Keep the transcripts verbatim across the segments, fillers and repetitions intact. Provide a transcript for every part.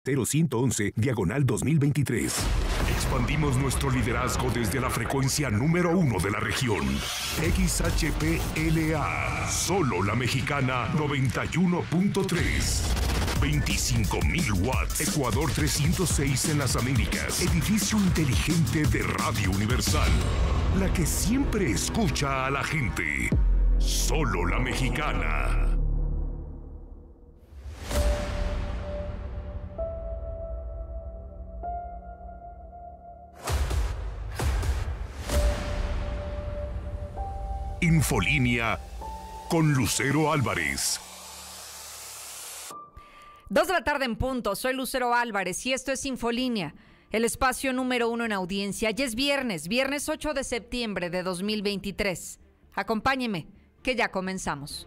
Estero ciento once, diagonal dos mil veintitrés. Expandimos nuestro liderazgo desde la frecuencia número uno de la región. X H P L A, solo la mexicana noventa y uno punto tres. veinticinco mil watts. Ecuador trescientos seis en las Américas. Edificio inteligente de Radio Universal. La que siempre escucha a la gente. Solo la mexicana. Infolínea con Lucero Álvarez. Dos de la tarde en punto, soy Lucero Álvarez y esto es Infolínea, el espacio número uno en audiencia. Ya es viernes, viernes ocho de septiembre de dos mil veintitrés. Acompáñeme, que ya comenzamos.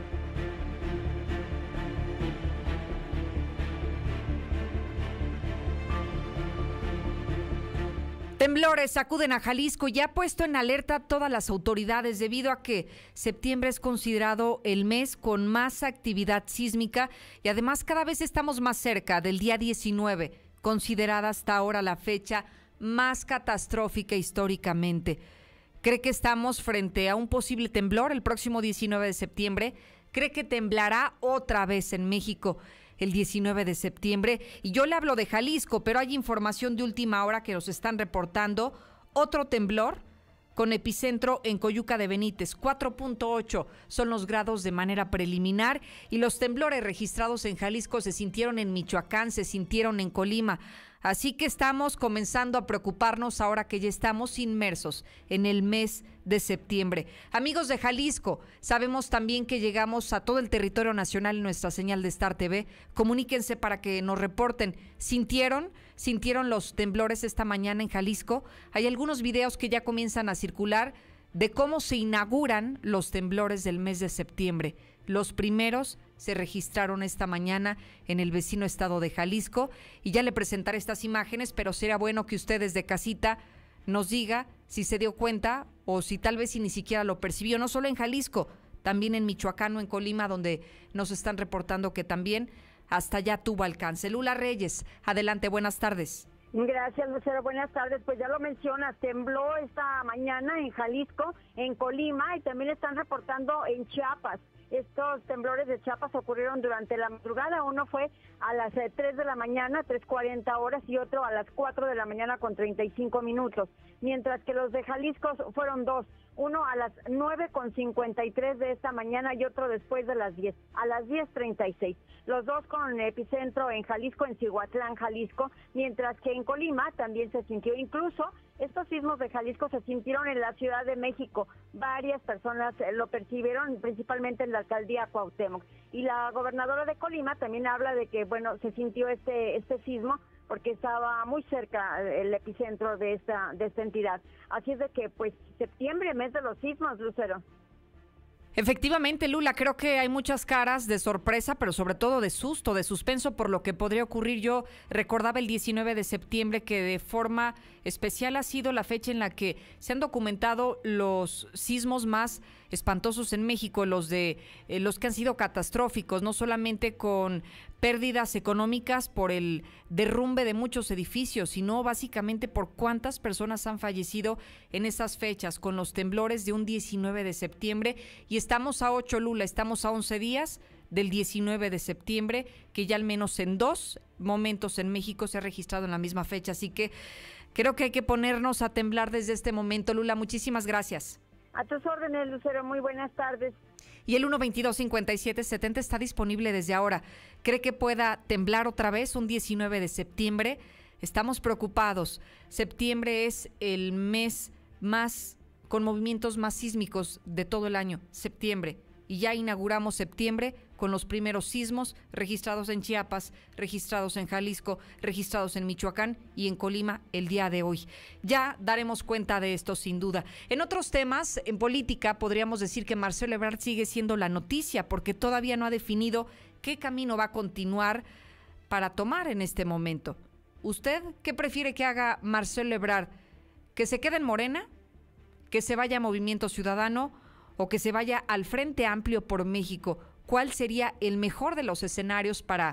Temblores sacuden a Jalisco y ha puesto en alerta a todas las autoridades debido a que septiembre es considerado el mes con más actividad sísmica y además cada vez estamos más cerca del día diecinueve, considerada hasta ahora la fecha más catastrófica históricamente. ¿Cree que estamos frente a un posible temblor el próximo diecinueve de septiembre? ¿Cree que temblará otra vez en México el diecinueve de septiembre? Y yo le hablo de Jalisco, pero hay información de última hora que nos están reportando. Otro temblor con epicentro en Coyuca de Benítez. cuatro punto ocho son los grados de manera preliminar y los temblores registrados en Jalisco se sintieron en Michoacán, se sintieron en Colima. Así que estamos comenzando a preocuparnos ahora que ya estamos inmersos en el mes de septiembre. Amigos de Jalisco, sabemos también que llegamos a todo el territorio nacional en nuestra señal de Star T V. Comuníquense para que nos reporten. ¿Sintieron? ¿Sintieron los temblores esta mañana en Jalisco? Hay algunos videos que ya comienzan a circular de cómo se inauguran los temblores del mes de septiembre. Los primeros se registraron esta mañana en el vecino estado de Jalisco y ya le presentaré estas imágenes, pero será bueno que usted desde casita nos diga si se dio cuenta o si tal vez si ni siquiera lo percibió, no solo en Jalisco, también en Michoacán o en Colima, donde nos están reportando que también hasta allá tuvo alcance. Lula Reyes, adelante, buenas tardes. Gracias, Lucero. Buenas tardes. Pues ya lo mencionas, tembló esta mañana en Jalisco, en Colima y también están reportando en Chiapas. Estos temblores de Chiapas ocurrieron durante la madrugada. Uno fue a las eh, tres de la mañana, tres cuarenta horas, y otro a las cuatro de la mañana con treinta y cinco minutos. Mientras que los de Jalisco fueron dos. Uno a las nueve con cincuenta y tres de esta mañana y otro después de las diez, a las diez treinta y seis. Los dos con epicentro en Jalisco, en Cihuatlán, Jalisco, mientras que en Colima también se sintió. Incluso estos sismos de Jalisco se sintieron en la Ciudad de México. Varias personas lo percibieron, principalmente en la alcaldía Cuauhtémoc. Y la gobernadora de Colima también habla de que, bueno, se sintió este este sismo porque estaba muy cerca el epicentro de esta de esta entidad. Así es de que, pues, septiembre, mes de los sismos, Lucero. Efectivamente, Lula, creo que hay muchas caras de sorpresa, pero sobre todo de susto, de suspenso por lo que podría ocurrir. Yo recordaba el diecinueve de septiembre, que de forma especial ha sido la fecha en la que se han documentado los sismos más espantosos en México, los de eh, los que han sido catastróficos, no solamente con pérdidas económicas por el derrumbe de muchos edificios, sino básicamente por cuántas personas han fallecido en esas fechas, con los temblores de un diecinueve de septiembre. Y estamos a ocho, Lula, estamos a once días del diecinueve de septiembre, que ya al menos en dos momentos en México se ha registrado en la misma fecha. Así que creo que hay que ponernos a temblar desde este momento. Lula, muchísimas gracias. A tus órdenes, Lucero, muy buenas tardes. Y el uno veintidós cincuenta y siete setenta está disponible desde ahora. ¿Cree que pueda temblar otra vez un diecinueve de septiembre? Estamos preocupados. Septiembre es el mes más con movimientos más sísmicos de todo el año, septiembre. Y ya inauguramos septiembre con los primeros sismos registrados en Chiapas, registrados en Jalisco, registrados en Michoacán y en Colima el día de hoy. Ya daremos cuenta de esto sin duda. En otros temas, en política, podríamos decir que Marcelo Ebrard sigue siendo la noticia porque todavía no ha definido qué camino va a continuar para tomar en este momento. ¿Usted qué prefiere que haga Marcelo Ebrard? ¿Que se quede en Morena? ¿Que se vaya a Movimiento Ciudadano? ¿O que se vaya al Frente Amplio por México? ¿Cuál sería el mejor de los escenarios para,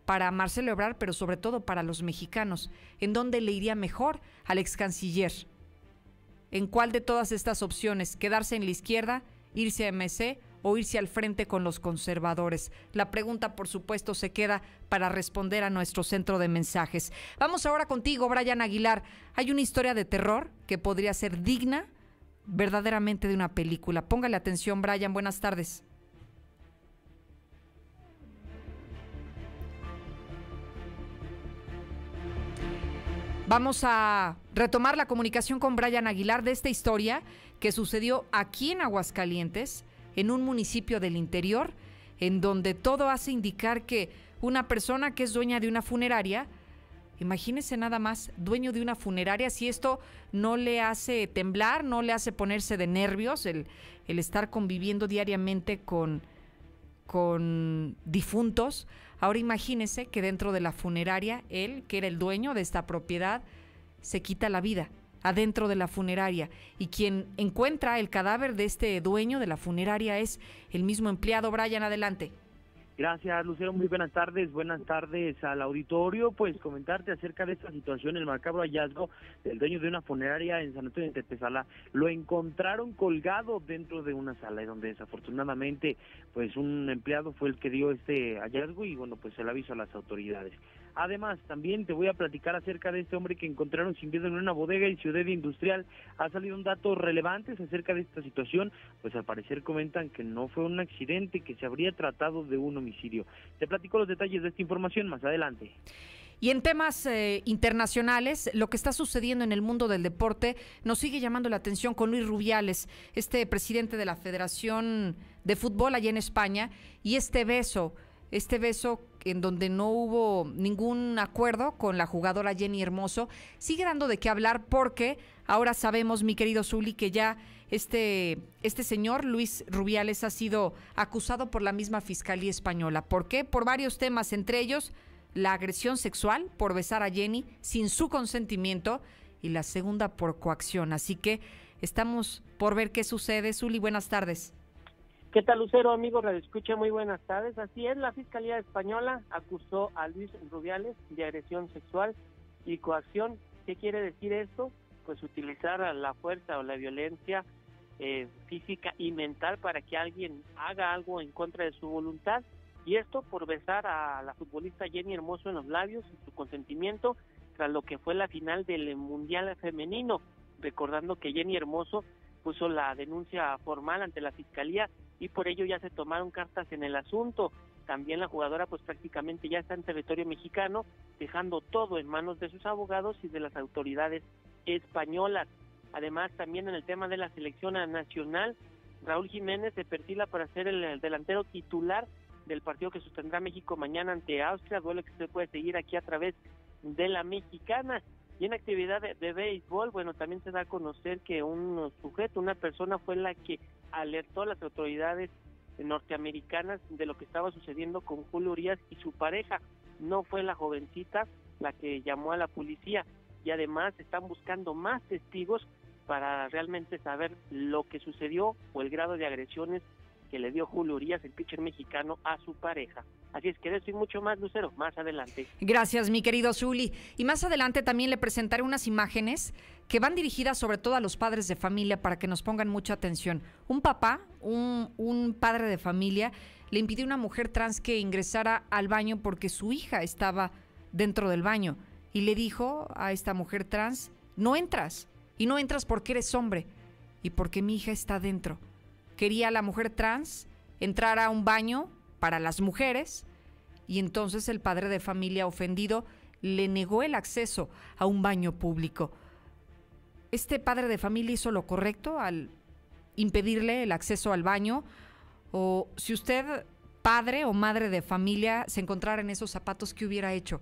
para Marcelo Ebrard, pero sobre todo para los mexicanos. ¿En dónde le iría mejor al ex canciller? ¿En cuál de todas estas opciones? ¿Quedarse en la izquierda, irse a M C o irse al frente con los conservadores? La pregunta, por supuesto, se queda para responder a nuestro centro de mensajes. Vamos ahora contigo, Brian Aguilar. Hay una historia de terror que podría ser digna verdaderamente de una película. Póngale atención, Brian. Buenas tardes. Vamos a retomar la comunicación con Brian Aguilar de esta historia que sucedió aquí en Aguascalientes, en un municipio del interior, en donde todo hace indicar que una persona que es dueña de una funeraria, imagínese nada más, dueño de una funeraria, si esto no le hace temblar, no le hace ponerse de nervios, el, el estar conviviendo diariamente con, con difuntos. Ahora imagínese que dentro de la funeraria, él, que era el dueño de esta propiedad, se quita la vida adentro de la funeraria, y quien encuentra el cadáver de este dueño de la funeraria es el mismo empleado. Brian, adelante. Gracias, Lucero, muy buenas tardes, buenas tardes al auditorio. Pues comentarte acerca de esta situación, el macabro hallazgo del dueño de una funeraria en San Antonio de Tepetzala. Lo encontraron colgado dentro de una sala, donde desafortunadamente pues un empleado fue el que dio este hallazgo y bueno, pues el aviso a las autoridades. Además, también te voy a platicar acerca de este hombre que encontraron sin vida en una bodega en Ciudad Industrial. Ha salido un dato relevante acerca de esta situación, pues al parecer comentan que no fue un accidente, que se habría tratado de un homicidio. Te platico los detalles de esta información más adelante. Y en temas eh, internacionales, lo que está sucediendo en el mundo del deporte nos sigue llamando la atención con Luis Rubiales, este presidente de la Federación de Fútbol allá en España, y este beso, este beso en donde no hubo ningún acuerdo con la jugadora Jenny Hermoso, sigue dando de qué hablar, porque ahora sabemos, mi querido Zuli, que ya este, este señor Luis Rubiales ha sido acusado por la misma Fiscalía Española. ¿Por qué? Por varios temas, entre ellos la agresión sexual por besar a Jenny sin su consentimiento, y la segunda por coacción. Así que estamos por ver qué sucede. Zuli, buenas tardes. ¿Qué tal, Lucero, amigos? Radio Escucha, muy buenas tardes. Así es, la Fiscalía Española acusó a Luis Rubiales de agresión sexual y coacción. ¿Qué quiere decir esto? Pues utilizar la fuerza o la violencia eh, física y mental para que alguien haga algo en contra de su voluntad, y esto por besar a la futbolista Jenny Hermoso en los labios sin su consentimiento, tras lo que fue la final del Mundial Femenino, recordando que Jenny Hermoso puso la denuncia formal ante la Fiscalía y por ello ya se tomaron cartas en el asunto. También la jugadora pues prácticamente ya está en territorio mexicano, dejando todo en manos de sus abogados y de las autoridades españolas. Además, también en el tema de la selección nacional, Raúl Jiménez se perfila para ser el delantero titular del partido que sostendrá México mañana ante Austria, duelo que se puede seguir aquí a través de la Mexicana. Y en actividad de, de béisbol, bueno, también se da a conocer que un sujeto, una persona fue la que alertó a las autoridades norteamericanas de lo que estaba sucediendo con Julio Urias y su pareja. No fue la jovencita la que llamó a la policía, y además están buscando más testigos para realmente saber lo que sucedió o el grado de agresiones que le dio Julio Urias, el pitcher mexicano, a su pareja. Así es que de eso y mucho más, Lucero, más adelante. Gracias, mi querido Zuli. Y más adelante también le presentaré unas imágenes que van dirigidas sobre todo a los padres de familia para que nos pongan mucha atención. Un papá, un, un padre de familia, le impidió a una mujer trans que ingresara al baño porque su hija estaba dentro del baño. Y le dijo a esta mujer trans, no entras. Y no entras porque eres hombre y porque mi hija está dentro. Quería la mujer trans entrar a un baño para las mujeres, y entonces el padre de familia ofendido le negó el acceso a un baño público. ¿Este padre de familia hizo lo correcto al impedirle el acceso al baño? O si usted, padre o madre de familia, se encontrara en esos zapatos, ¿qué hubiera hecho?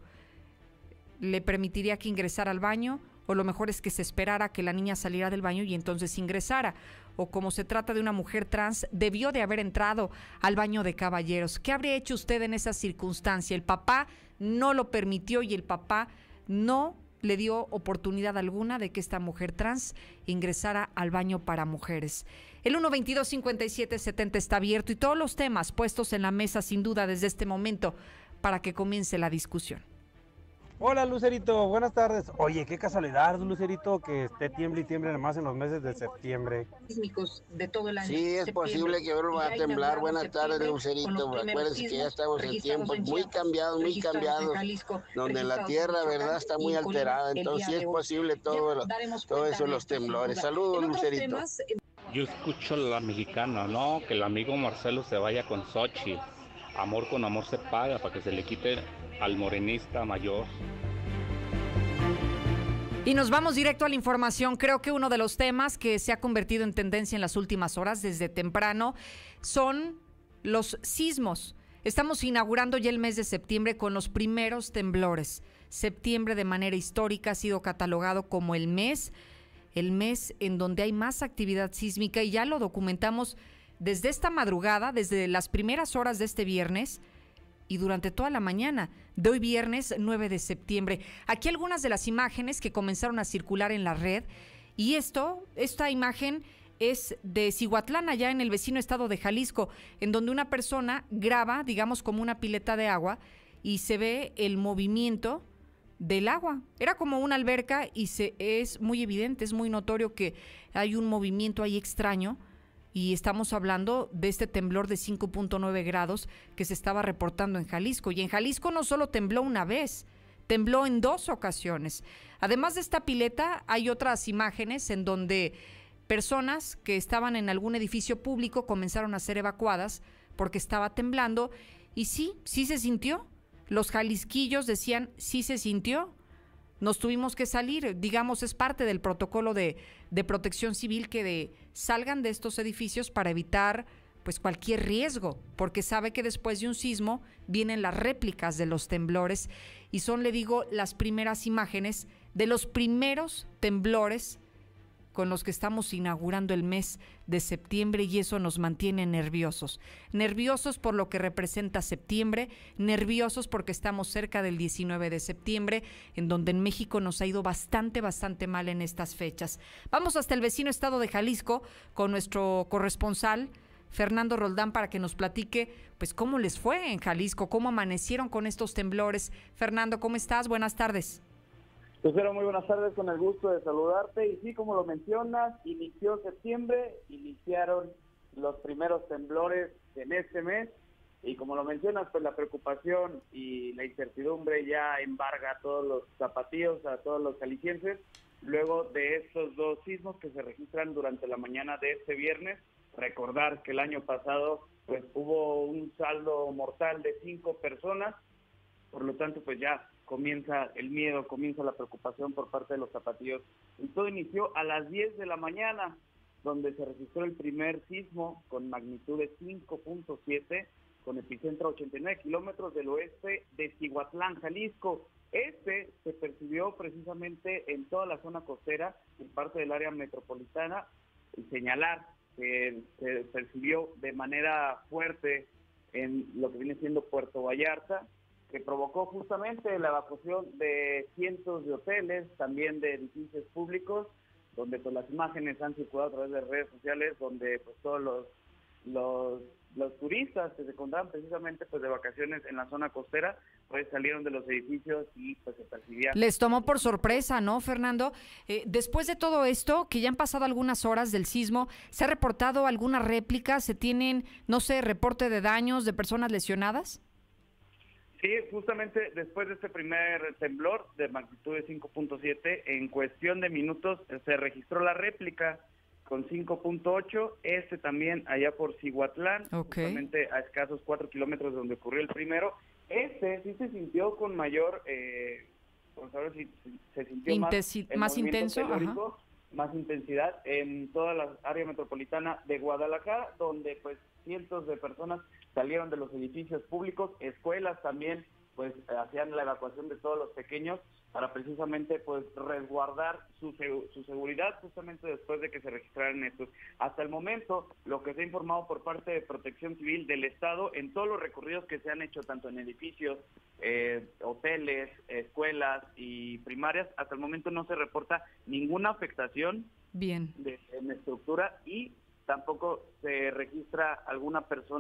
¿Le permitiría que ingresara al baño? O lo mejor es que se esperara que la niña saliera del baño y entonces ingresara. O como se trata de una mujer trans, debió de haber entrado al baño de caballeros. ¿Qué habría hecho usted en esa circunstancia? El papá no lo permitió y el papá no le dio oportunidad alguna de que esta mujer trans ingresara al baño para mujeres. El uno veintidós cincuenta y siete setenta está abierto y todos los temas puestos en la mesa sin duda desde este momento para que comience la discusión. Hola Lucerito, buenas tardes. Oye, qué casualidad, Lucerito, que esté tiemble y tiemble más en los meses de septiembre. De todo el año. Sí, es posible que vuelva a temblar. Buenas tardes, Lucerito. Acuérdense que ya estamos en tiempos muy cambiados, muy cambiados, donde la tierra, verdad, está muy alterada. Entonces sí es posible todo, lo, todo eso, los temblores. Saludos, Lucerito. Yo escucho a la mexicana, ¿no? Que el amigo Marcelo se vaya con Xochitl. Amor con amor se paga, para que se le quite al morenista mayor. Y nos vamos directo a la información. Creo que uno de los temas que se ha convertido en tendencia en las últimas horas, desde temprano, son los sismos. Estamos inaugurando ya el mes de septiembre con los primeros temblores. Septiembre, de manera histórica, ha sido catalogado como el mes, el mes en donde hay más actividad sísmica, y ya lo documentamos desde esta madrugada, desde las primeras horas de este viernes y durante toda la mañana de hoy viernes nueve de septiembre. Aquí algunas de las imágenes que comenzaron a circular en la red, y esto, esta imagen es de Cihuatlán, allá en el vecino estado de Jalisco, en donde una persona graba, digamos, como una pileta de agua, y se ve el movimiento del agua. Era como una alberca y se, es muy evidente, es muy notorio que hay un movimiento ahí extraño. Y estamos hablando de este temblor de cinco punto nueve grados que se estaba reportando en Jalisco. Y en Jalisco no solo tembló una vez, tembló en dos ocasiones. Además de esta pileta, hay otras imágenes en donde personas que estaban en algún edificio público comenzaron a ser evacuadas porque estaba temblando. Y sí, sí se sintió. Los jalisquillos decían, sí se sintió. Nos tuvimos que salir, digamos, es parte del protocolo de, de protección civil que de, salgan de estos edificios para evitar pues cualquier riesgo, porque sabe que después de un sismo vienen las réplicas de los temblores, y son, le digo, las primeras imágenes de los primeros temblores con los que estamos inaugurando el mes de septiembre, y eso nos mantiene nerviosos. Nerviosos por lo que representa septiembre, nerviosos porque estamos cerca del diecinueve de septiembre, en donde en México nos ha ido bastante, bastante mal en estas fechas. Vamos hasta el vecino estado de Jalisco con nuestro corresponsal, Fernando Roldán, para que nos platique pues cómo les fue en Jalisco, cómo amanecieron con estos temblores. Fernando, ¿cómo estás? Buenas tardes. Lucero, muy buenas tardes, con el gusto de saludarte. Y sí, como lo mencionas, inició septiembre, iniciaron los primeros temblores en este mes, y como lo mencionas, pues la preocupación y la incertidumbre ya embarga a todos los zapatillos, a todos los jaliscienses, luego de estos dos sismos que se registran durante la mañana de este viernes. Recordar que el año pasado pues hubo un saldo mortal de cinco personas, por lo tanto pues ya comienza el miedo, comienza la preocupación por parte de los zapatillos. Y todo inició a las diez de la mañana, donde se registró el primer sismo con magnitud de cinco punto siete, con epicentro a ochenta y nueve kilómetros del oeste de Cihuatlán, Jalisco. Este se percibió precisamente en toda la zona costera, en parte del área metropolitana, y señalar que se percibió de manera fuerte en lo que viene siendo Puerto Vallarta, que provocó justamente la evacuación de cientos de hoteles, también de edificios públicos, donde pues las imágenes han circulado a través de redes sociales, donde pues todos los los, los turistas que se encontraban precisamente pues de vacaciones en la zona costera, pues salieron de los edificios y pues se percibía. Les tomó por sorpresa, ¿no, Fernando? Eh, después de todo esto, que ya han pasado algunas horas del sismo, ¿se ha reportado alguna réplica? ¿Se tienen, no sé, reporte de daños, de personas lesionadas? Sí, justamente después de este primer temblor de magnitud de cinco punto siete, en cuestión de minutos se registró la réplica con cinco punto ocho, este también allá por Cihuatlán, okay, justamente a escasos cuatro kilómetros de donde ocurrió el primero. Este sí se sintió con mayor, eh, vamos a ver si se sintió Intesi- más, más intenso, telúrico, más intensidad en toda la área metropolitana de Guadalajara, donde pues cientos de personas salieron de los edificios públicos, escuelas también pues hacían la evacuación de todos los pequeños para precisamente pues resguardar su, su seguridad justamente después de que se registraran estos. Hasta el momento, lo que se ha informado por parte de Protección Civil del Estado, en todos los recorridos que se han hecho tanto en edificios, eh, hoteles, escuelas y primarias, hasta el momento no se reporta ninguna afectación Bien. De, en estructura, y tampoco se registra alguna persona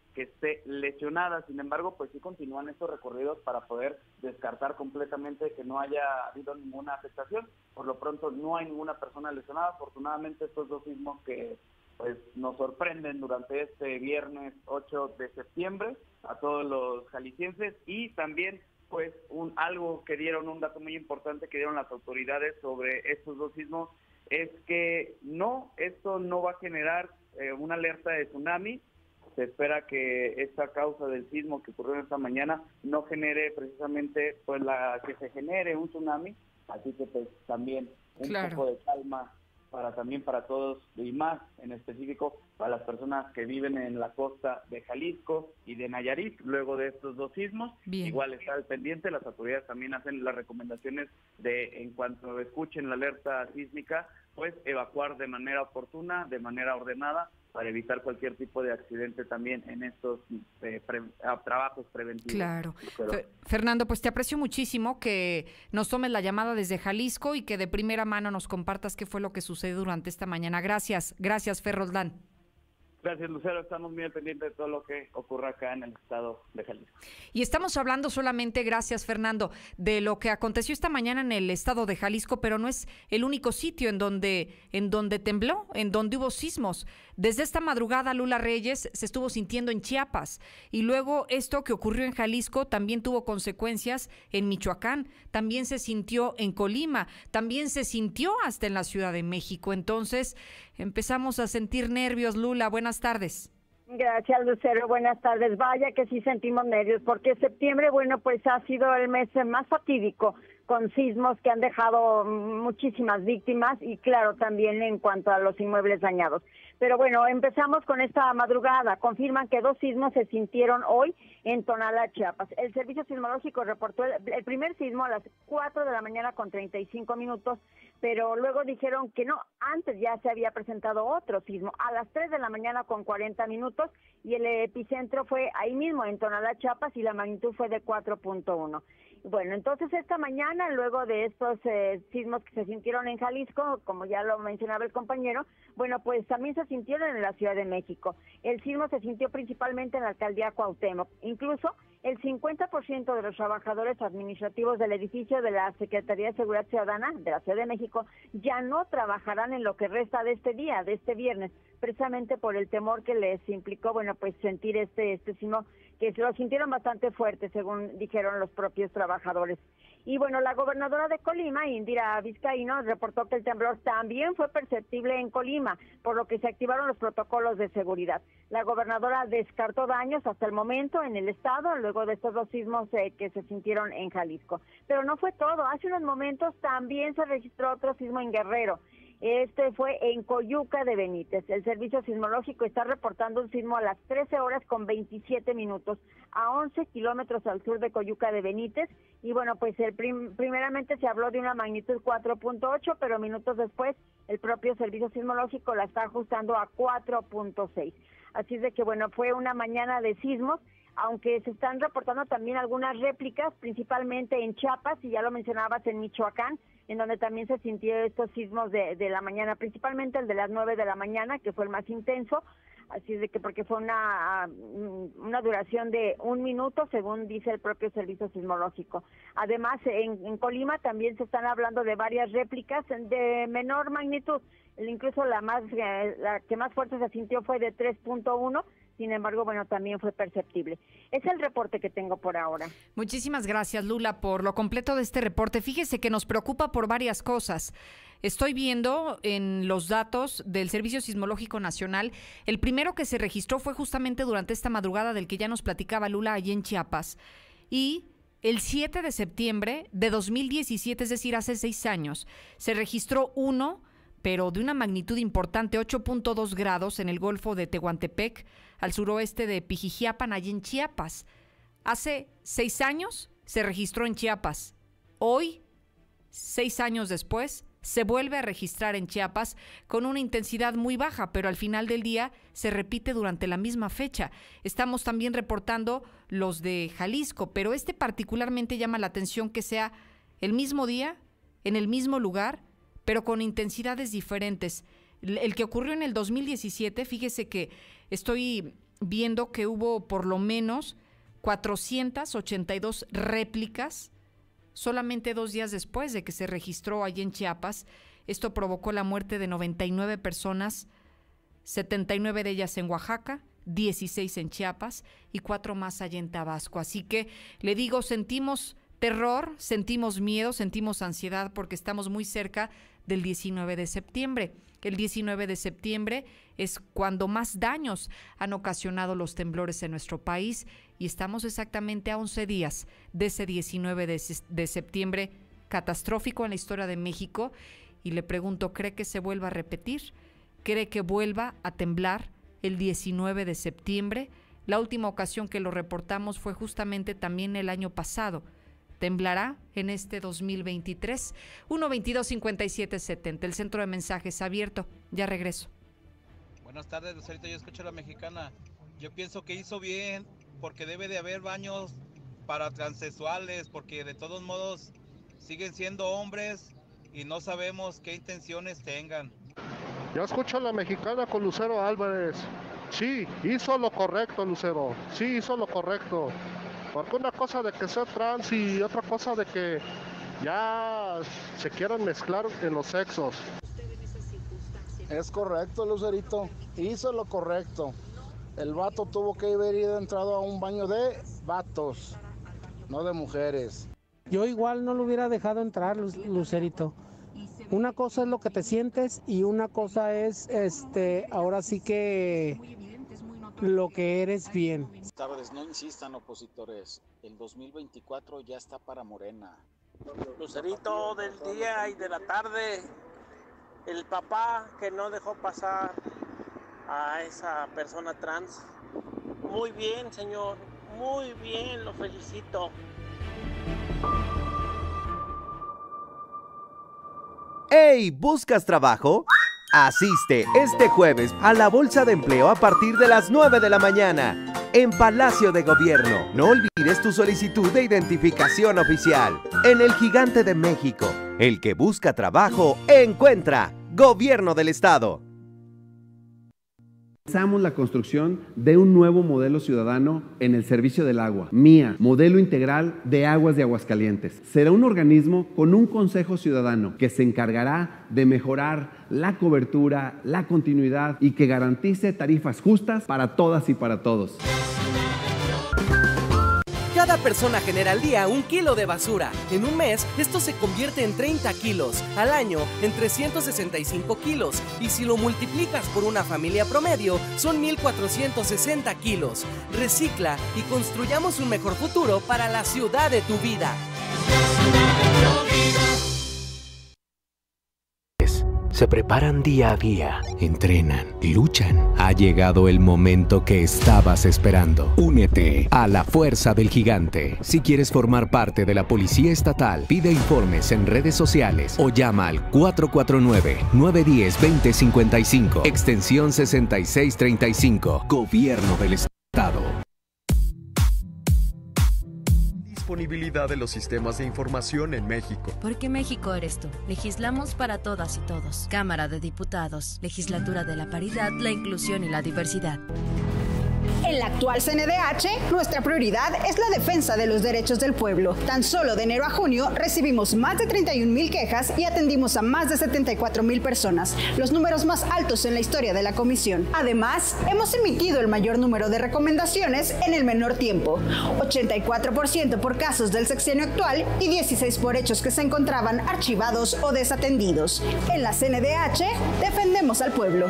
que esté lesionada. Sin embargo, pues sí continúan estos recorridos para poder descartar completamente que no haya habido ninguna afectación. Por lo pronto no hay ninguna persona lesionada. Afortunadamente estos dos sismos que pues nos sorprenden durante este viernes ocho de septiembre a todos los jaliscienses, y también pues un algo que dieron, un dato muy importante que dieron las autoridades sobre estos dos sismos, es que no, esto no va a generar eh, una alerta de tsunami. Se espera que esta causa del sismo que ocurrió esta mañana no genere precisamente pues la que se genere un tsunami, así que pues también un claro. poco de calma para también para todos, y más en específico para las personas que viven en la costa de Jalisco y de Nayarit luego de estos dos sismos. Bien. Igual está al pendiente, las autoridades también hacen las recomendaciones de, en cuanto escuchen la alerta sísmica, pues evacuar de manera oportuna, de manera ordenada, para evitar cualquier tipo de accidente también en estos eh, pre, trabajos preventivos. Claro. Pero, Fernando, pues te aprecio muchísimo que nos tomes la llamada desde Jalisco y que de primera mano nos compartas qué fue lo que sucedió durante esta mañana. Gracias, gracias, Fer Roldán. Gracias, Lucero. Estamos muy al pendiente de todo lo que ocurra acá en el estado de Jalisco. Y estamos hablando solamente, gracias, Fernando, de lo que aconteció esta mañana en el estado de Jalisco, pero no es el único sitio en donde, en donde tembló, en donde hubo sismos. Desde esta madrugada, Lula Reyes se estuvo sintiendo en Chiapas, y luego esto que ocurrió en Jalisco también tuvo consecuencias en Michoacán, también se sintió en Colima, también se sintió hasta en la Ciudad de México. Entonces, empezamos a sentir nervios. Lula, buenas tardes. Gracias, Lucero, buenas tardes. Vaya que sí sentimos nervios, porque septiembre, bueno, pues ha sido el mes más fatídico, con sismos que han dejado muchísimas víctimas, y claro, también en cuanto a los inmuebles dañados. Pero bueno, empezamos con esta madrugada. Confirman que dos sismos se sintieron hoy en Tonalá, Chiapas. El Servicio Sismológico reportó el, el primer sismo a las cuatro de la mañana con treinta y cinco minutos, pero luego dijeron que no, antes ya se había presentado otro sismo a las tres de la mañana con cuarenta minutos, y el epicentro fue ahí mismo en Tonalá, Chiapas, y la magnitud fue de cuatro punto uno. Bueno, entonces esta mañana, luego de estos eh, sismos que se sintieron en Jalisco, como ya lo mencionaba el compañero, bueno, pues también se sintieron en la Ciudad de México. El sismo se sintió principalmente en la alcaldía Cuauhtémoc. Incluso el cincuenta por ciento de los trabajadores administrativos del edificio de la Secretaría de Seguridad Ciudadana de la Ciudad de México ya no trabajarán en lo que resta de este día, de este viernes, precisamente por el temor que les implicó, bueno, pues sentir este, este sismo, que se lo sintieron bastante fuerte, según dijeron los propios trabajadores. Y bueno, la gobernadora de Colima, Indira Vizcaíno, reportó que el temblor también fue perceptible en Colima, por lo que se activaron los protocolos de seguridad. La gobernadora descartó daños hasta el momento en el estado, luego de estos dos sismos eh, que se sintieron en Jalisco. Pero no fue todo, hace unos momentos también se registró otro sismo en Guerrero. Este fue en Coyuca de Benítez. El Servicio Sismológico está reportando un sismo a las trece horas con veintisiete minutos a once kilómetros al sur de Coyuca de Benítez. Y bueno, pues el prim primeramente se habló de una magnitud cuatro punto ocho, pero minutos después el propio Servicio Sismológico la está ajustando a cuatro punto seis. Así es de que bueno, fue una mañana de sismos, aunque se están reportando también algunas réplicas, principalmente en Chiapas, y ya lo mencionabas, en Michoacán, en donde también se sintieron estos sismos de, de la mañana, principalmente el de las nueve de la mañana, que fue el más intenso, así es de que porque fue una, una duración de un minuto, según dice el propio Servicio Sismológico. Además, en, en Colima también se están hablando de varias réplicas de menor magnitud, incluso la más la que más fuerte se sintió fue de tres punto uno, sin embargo, bueno, también fue perceptible. Es el reporte que tengo por ahora. Muchísimas gracias, Lula, por lo completo de este reporte. Fíjese que nos preocupa por varias cosas. Estoy viendo en los datos del Servicio Sismológico Nacional, el primero que se registró fue justamente durante esta madrugada del que ya nos platicaba Lula, allí en Chiapas. Y el siete de septiembre de dos mil diecisiete, es decir, hace seis años, se registró uno, pero de una magnitud importante, ocho punto dos grados en el Golfo de Tehuantepec, al suroeste de Pijijiapan, allí en Chiapas. Hace seis años se registró en Chiapas. Hoy, seis años después, se vuelve a registrar en Chiapas con una intensidad muy baja, pero al final del día se repite durante la misma fecha. Estamos también reportando los de Jalisco, pero este particularmente llama la atención que sea el mismo día, en el mismo lugar, pero con intensidades diferentes. El que ocurrió en el dos mil diecisiete, fíjese que estoy viendo que hubo por lo menos cuatrocientas ochenta y dos réplicas solamente dos días después de que se registró allí en Chiapas. Esto provocó la muerte de noventa y nueve personas, setenta y nueve de ellas en Oaxaca, dieciséis en Chiapas y cuatro más allá en Tabasco. Así que le digo, sentimos terror, sentimos miedo, sentimos ansiedad porque estamos muy cerca del diecinueve de septiembre. El diecinueve de septiembre es cuando más daños han ocasionado los temblores en nuestro país y estamos exactamente a once días de ese diecinueve de septiembre catastrófico en la historia de México. Y le pregunto, ¿cree que se vuelva a repetir? ¿Cree que vuelva a temblar el diecinueve de septiembre? La última ocasión que lo reportamos fue justamente también el año pasado. ¿Temblará en este dos mil veintitrés? uno veintidós cincuenta y siete setenta. El centro de mensajes abierto. Ya regreso. Buenas tardes, Lucerito. Yo escucho a la mexicana. Yo pienso que hizo bien porque debe de haber baños para transexuales, porque de todos modos siguen siendo hombres y no sabemos qué intenciones tengan. Yo escucho a la mexicana con Lucero Álvarez. Sí, hizo lo correcto, Lucero. Sí, hizo lo correcto. Porque una cosa de que sea trans y otra cosa de que ya se quieran mezclar en los sexos. Es correcto, Lucerito. Hizo lo correcto. El vato tuvo que haber ido entrado a un baño de vatos, no de mujeres. Yo igual no lo hubiera dejado entrar, Lucerito. Una cosa es lo que te sientes y una cosa es, este, ahora sí que lo que eres bien. Buenas tardes, no insistan opositores, el dos mil veinticuatro ya está para Morena. Lucerito del día y de la tarde, el papá que no dejó pasar a esa persona trans, muy bien señor, muy bien, lo felicito. ¡Hey! ¿Buscas trabajo? Asiste este jueves a la Bolsa de Empleo a partir de las nueve de la mañana en Palacio de Gobierno. No olvides tu solicitud de identificación oficial. En el Gigante de México, el que busca trabajo, encuentra. Gobierno del Estado. Comenzamos la construcción de un nuevo modelo ciudadano en el servicio del agua. M I A, Modelo Integral de Aguas de Aguascalientes. Será un organismo con un consejo ciudadano que se encargará de mejorar la cobertura, la continuidad y que garantice tarifas justas para todas y para todos. Cada persona genera al día un kilo de basura. En un mes, esto se convierte en treinta kilos. Al año, en trescientos sesenta y cinco kilos. Y si lo multiplicas por una familia promedio, son mil cuatrocientos sesenta kilos. Recicla y construyamos un mejor futuro para la ciudad de tu vida. Se preparan día a día, entrenan, luchan. Ha llegado el momento que estabas esperando. Únete a la Fuerza del Gigante. Si quieres formar parte de la Policía Estatal, pide informes en redes sociales o llama al cuatro cuatro nueve, nueve uno cero, dos cero cinco cinco, extensión sesenta y seis treinta y cinco. Gobierno del Estado. Disponibilidad de los sistemas de información en México. Porque México eres tú. Legislamos para todas y todos. Cámara de Diputados. Legislatura de la Paridad, la Inclusión y la Diversidad. En la actual C N D H, nuestra prioridad es la defensa de los derechos del pueblo. Tan solo de enero a junio recibimos más de treinta y un mil quejas y atendimos a más de setenta y cuatro mil personas, los números más altos en la historia de la comisión. Además, hemos emitido el mayor número de recomendaciones en el menor tiempo, ochenta y cuatro por ciento por casos del sexenio actual y dieciséis por hechos que se encontraban archivados o desatendidos. En la C N D H, defendemos al pueblo.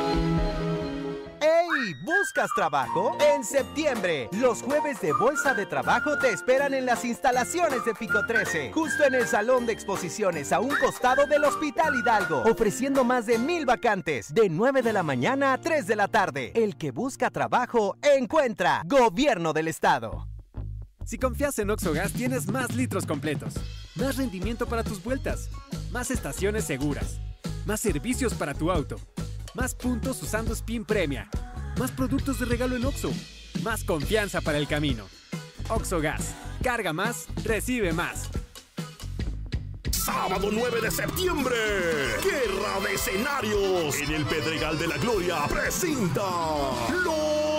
¡Hey! ¿Buscas trabajo? En septiembre, los jueves de Bolsa de Trabajo te esperan en las instalaciones de Pico trece, justo en el Salón de Exposiciones a un costado del Hospital Hidalgo, ofreciendo más de mil vacantes, de nueve de la mañana a tres de la tarde. El que busca trabajo, encuentra. Gobierno del Estado. Si confías en Oxogas, tienes más litros completos, más rendimiento para tus vueltas, más estaciones seguras, más servicios para tu auto, más puntos usando Spin Premia, más productos de regalo en Oxxo, más confianza para el camino. Oxogas, carga más, recibe más. Sábado nueve de septiembre, Guerra de Escenarios en el Pedregal de la Gloria presenta Los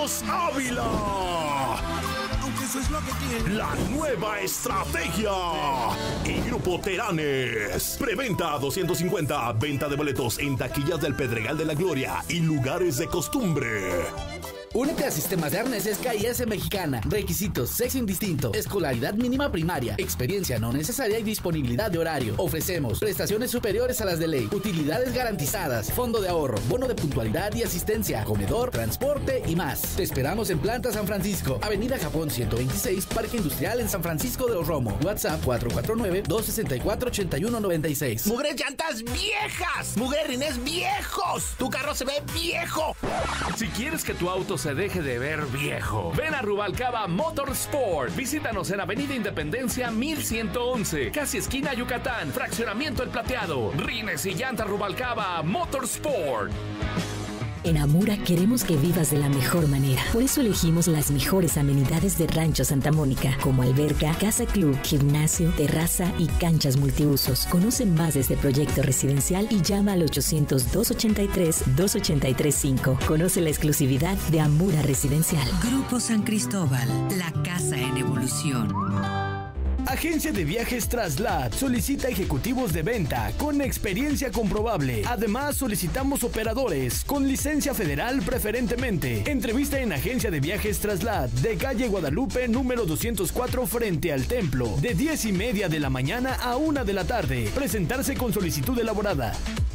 Seguros Ávila. Eso es lo que tiene. La nueva estrategia. Y Grupo Teranes. Preventa a doscientos cincuenta. Venta de boletos en taquillas del Pedregal de la Gloria y lugares de costumbre. Únete a Sistemas de Arneses K I S Mexicana. Requisitos: sexo indistinto, escolaridad mínima primaria, experiencia no necesaria y disponibilidad de horario. Ofrecemos prestaciones superiores a las de ley, utilidades garantizadas, fondo de ahorro, bono de puntualidad y asistencia, comedor, transporte y más. Te esperamos en Planta San Francisco, Avenida Japón ciento veintiséis, Parque Industrial en San Francisco de los Romo. WhatsApp cuatro cuatro nueve, dos seis cuatro, ocho uno nueve seis. Mugres llantas viejas, mugres rines viejos, tu carro se ve viejo. Si quieres que tu auto se deje de ver viejo, ven a Rubalcaba Motorsport. Visítanos en Avenida Independencia mil ciento once, casi esquina Yucatán, fraccionamiento El Plateado. Rines y llantas Rubalcaba Motorsport. En Amura queremos que vivas de la mejor manera. Por eso elegimos las mejores amenidades de Rancho Santa Mónica, como alberca, casa club, gimnasio, terraza y canchas multiusos. Conoce más de este proyecto residencial y llama al ochocientos, dos ochenta y tres, dos ochenta y tres cinco. Conoce la exclusividad de Amura Residencial. Grupo San Cristóbal, la casa en evolución. Agencia de Viajes Traslad solicita ejecutivos de venta con experiencia comprobable. Además, solicitamos operadores con licencia federal preferentemente. Entrevista en Agencia de Viajes Traslad, de calle Guadalupe, número doscientos cuatro, frente al templo, de diez y media de la mañana a una de la tarde. Presentarse con solicitud elaborada.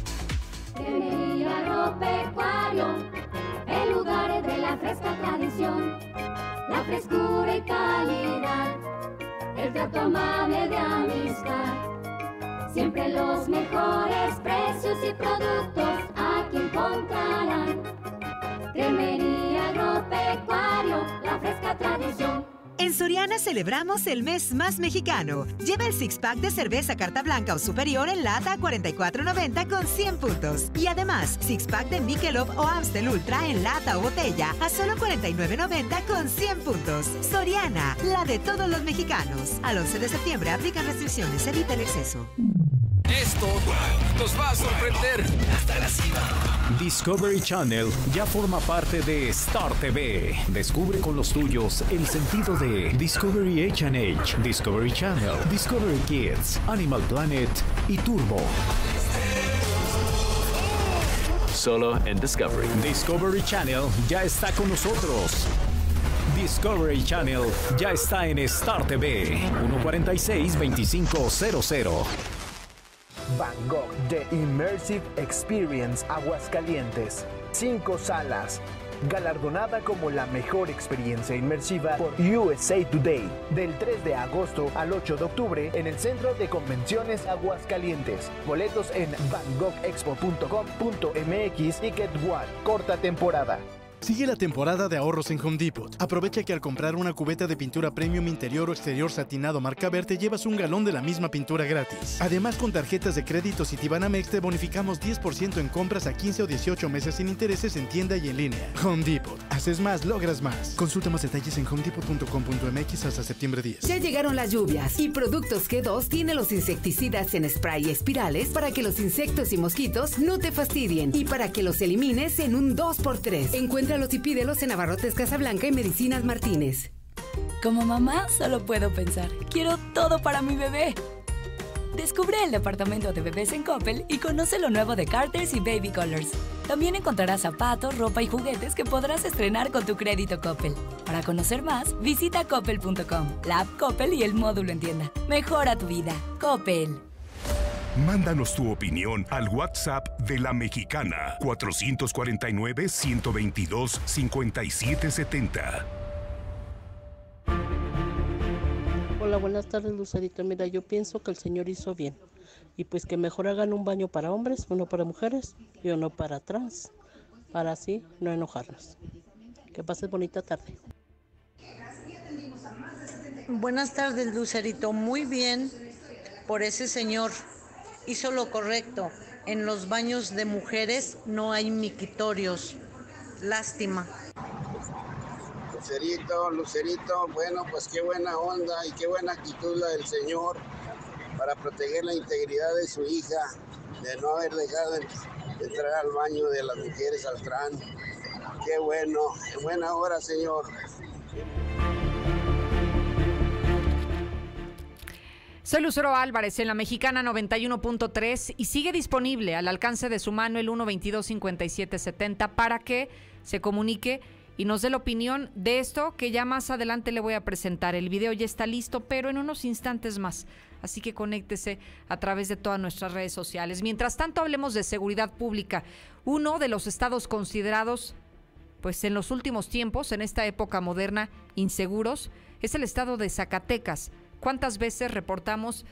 Agropecuario, el lugar de la fresca tradición, la frescura y calidad, el trato amable de amistad, siempre los mejores precios y productos aquí encontrarán. Cremería Agropecuario, la fresca tradición. En Soriana celebramos el mes más mexicano. Lleva el six-pack de cerveza Carta Blanca o superior en lata a cuarenta y cuatro noventa con cien puntos. Y además, six-pack de Michelob o Amstel Ultra en lata o botella a solo cuarenta y nueve noventa con cien puntos. Soriana, la de todos los mexicanos. Al once de septiembre aplican restricciones, evita el exceso. Esto nos va a sorprender hasta la cima. Discovery Channel ya forma parte de Star T V. Descubre con los tuyos el sentido de Discovery H and H, Discovery Channel, Discovery Kids, Animal Planet y Turbo. Solo en Discovery. Discovery Channel ya está con nosotros. Discovery Channel ya está en Star T V. uno cuarenta y seis, veinticinco cero cero. Van Gogh The Immersive Experience Aguascalientes. Cinco salas. Galardonada como la mejor experiencia inmersiva por U S A Today. Del tres de agosto al ocho de octubre en el Centro de Convenciones Aguascalientes. Boletos en van gogh expo punto com punto m x y Get One. Corta temporada. Sigue la temporada de ahorros en Home Depot. Aprovecha que al comprar una cubeta de pintura premium interior o exterior satinado marca Ver, te llevas un galón de la misma pintura gratis. Además, con tarjetas de crédito Citibanamex te bonificamos diez por ciento en compras a quince o dieciocho meses sin intereses en tienda y en línea. Home Depot. Haces más, logras más. Consulta más detalles en home depot punto com punto m x hasta septiembre diez. Ya llegaron las lluvias y Productos G dos tiene los insecticidas en spray y espirales para que los insectos y mosquitos no te fastidien y para que los elimines en un dos por tres. Encuentra y pídelos en Abarrotes Casablanca y Medicinas Martínez. Como mamá, solo puedo pensar, quiero todo para mi bebé. Descubre el departamento de bebés en Coppel y conoce lo nuevo de Carter's y Baby Colors. También encontrarás zapatos, ropa y juguetes que podrás estrenar con tu crédito Coppel. Para conocer más, visita coppel punto com, la app Coppel y el módulo en tienda. Mejora tu vida. Coppel. Mándanos tu opinión al WhatsApp de La Mexicana, cuatro cuatro nueve, uno dos dos, cinco siete siete cero. Hola, buenas tardes, Lucerito. Mira, yo pienso que el señor hizo bien. Y pues que mejor hagan un baño para hombres, uno para mujeres y uno para trans. Para así no enojarnos. Que pases bonita tarde. Buenas tardes, Lucerito. Muy bien por ese señor. Hizo lo correcto. En los baños de mujeres no hay miquitorios. Lástima. Lucerito, Lucerito, bueno, pues qué buena onda y qué buena actitud la del señor para proteger la integridad de su hija, de no haber dejado de entrar al baño de las mujeres al trans. Qué bueno, qué buena hora, señor. Soy Lucero Álvarez en la Mexicana noventa y uno punto tres y sigue disponible al alcance de su mano el uno veintidós cincuenta y siete setenta para que se comunique y nos dé la opinión de esto que ya más adelante le voy a presentar. El video ya está listo, pero en unos instantes más. Así que conéctese a través de todas nuestras redes sociales. Mientras tanto, hablemos de seguridad pública. Uno de los estados considerados, pues en los últimos tiempos, en esta época moderna, inseguros, es el estado de Zacatecas. ¿Cuántas veces reportamos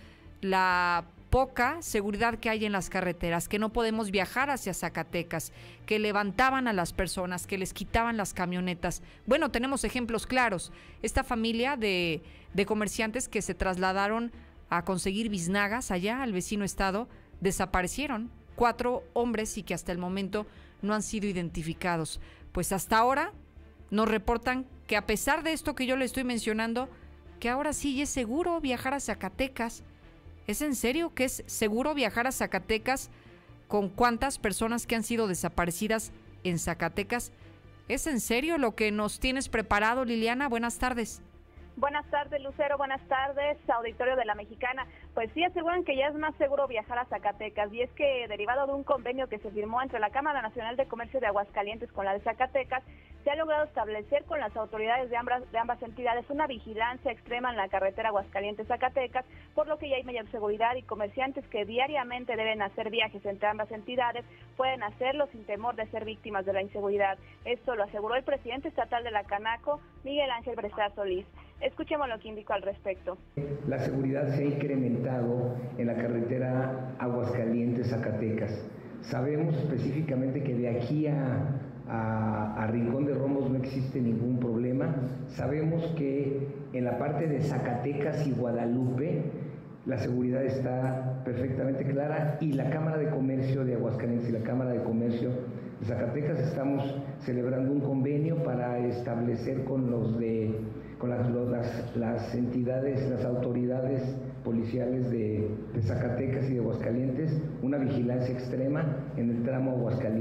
la poca seguridad que hay en las carreteras, que no podemos viajar hacia Zacatecas, que levantaban a las personas, que les quitaban las camionetas? Bueno, tenemos ejemplos claros. Esta familia de, de comerciantes que se trasladaron a conseguir biznagas allá al vecino estado, desaparecieron. Cuatro hombres y que hasta el momento no han sido identificados. Pues hasta ahora nos reportan que a pesar de esto que yo le estoy mencionando, que ahora sí es seguro viajar a Zacatecas. ¿Es en serio que es seguro viajar a Zacatecas con cuántas personas que han sido desaparecidas en Zacatecas? ¿Es en serio lo que nos tienes preparado, Liliana? Buenas tardes. Buenas tardes, Lucero. Buenas tardes, auditorio de la Mexicana. Pues sí, aseguran que ya es más seguro viajar a Zacatecas, y es que derivado de un convenio que se firmó entre la Cámara Nacional de Comercio de Aguascalientes con la de Zacatecas, se ha logrado establecer con las autoridades de ambas, de ambas entidades una vigilancia extrema en la carretera Aguascalientes-Zacatecas, por lo que ya hay mayor seguridad y comerciantes que diariamente deben hacer viajes entre ambas entidades pueden hacerlo sin temor de ser víctimas de la inseguridad. Esto lo aseguró el presidente estatal de la Canaco, Miguel Ángel Bresar Solís. Escuchemos lo que indicó al respecto. La seguridad se ha incrementado en la carretera Aguascalientes-Zacatecas. Sabemos específicamente que de aquí a, a, a Rincón de Romos no existe ningún problema. Sabemos que en la parte de Zacatecas y Guadalupe la seguridad está perfectamente clara, y la Cámara de Comercio de Aguascalientes y la Cámara de Comercio de Zacatecas estamos celebrando un convenio para establecer con los de con las, las, las entidades, las autoridades policiales de, de Zacatecas y de Aguascalientes, una vigilancia extrema en el tramo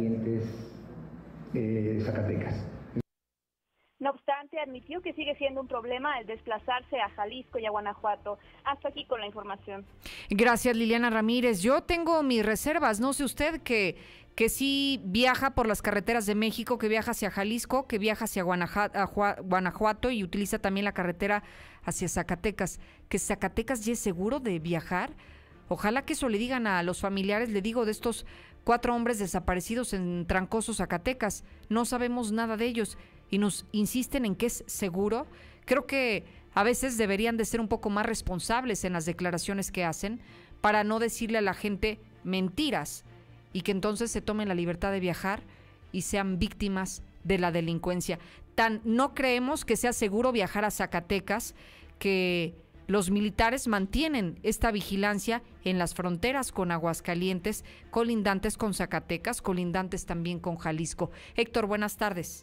Aguascalientes-Zacatecas. Eh, No obstante, admitió que sigue siendo un problema el desplazarse a Jalisco y a Guanajuato. Hasta aquí con la información. Gracias, Liliana Ramírez. Yo tengo mis reservas. No sé usted que, que sí viaja por las carreteras de México, que viaja hacia Jalisco, que viaja hacia Guanajuato y utiliza también la carretera hacia Zacatecas. ¿Que Zacatecas ya es seguro de viajar? Ojalá que eso le digan a los familiares, le digo, de estos cuatro hombres desaparecidos en Trancoso, Zacatecas. No sabemos nada de ellos y nos insisten en que es seguro. Creo que a veces deberían de ser un poco más responsables en las declaraciones que hacen para no decirle a la gente mentiras y que entonces se tomen la libertad de viajar y sean víctimas de la delincuencia. Tan no creemos que sea seguro viajar a Zacatecas que los militares mantienen esta vigilancia en las fronteras con Aguascalientes, colindantes con Zacatecas, colindantes también con Jalisco. Héctor, buenas tardes.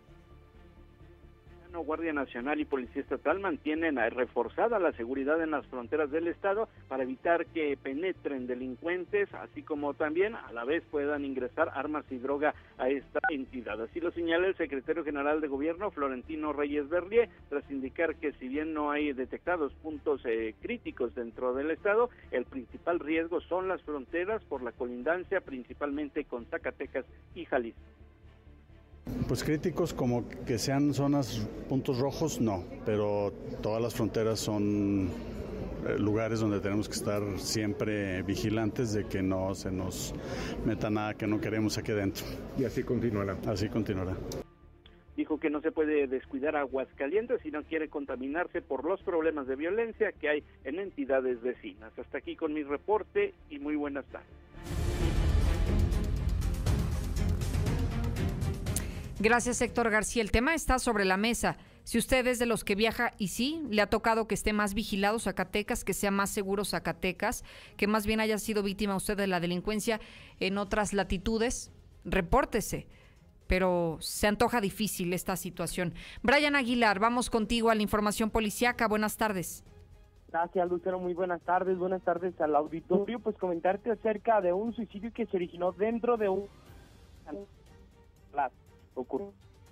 Guardia Nacional y Policía Estatal mantienen reforzada la seguridad en las fronteras del estado para evitar que penetren delincuentes, así como también a la vez puedan ingresar armas y droga a esta entidad. Así lo señala el secretario general de Gobierno, Florentino Reyes Berlier, tras indicar que si bien no hay detectados puntos eh, críticos dentro del estado, el principal riesgo son las fronteras por la colindancia principalmente con Zacatecas y Jalisco. Pues críticos como que sean zonas, puntos rojos, no, pero todas las fronteras son lugares donde tenemos que estar siempre vigilantes de que no se nos meta nada que no queremos aquí adentro. Y así continuará. Así continuará. Dijo que no se puede descuidar a Aguascalientes si no quiere contaminarse por los problemas de violencia que hay en entidades vecinas. Hasta aquí con mi reporte y muy buenas tardes. Gracias, Héctor García. El tema está sobre la mesa. Si usted es de los que viaja y sí, le ha tocado que esté más vigilado Zacatecas, que sea más seguro Zacatecas, que más bien haya sido víctima usted de la delincuencia en otras latitudes, repórtese. Pero se antoja difícil esta situación. Brian Aguilar, vamos contigo a la información policiaca. Buenas tardes. Gracias, Lucero. Muy buenas tardes. Buenas tardes al auditorio. Pues comentarte acerca de un suicidio que se originó dentro de un... ocurrió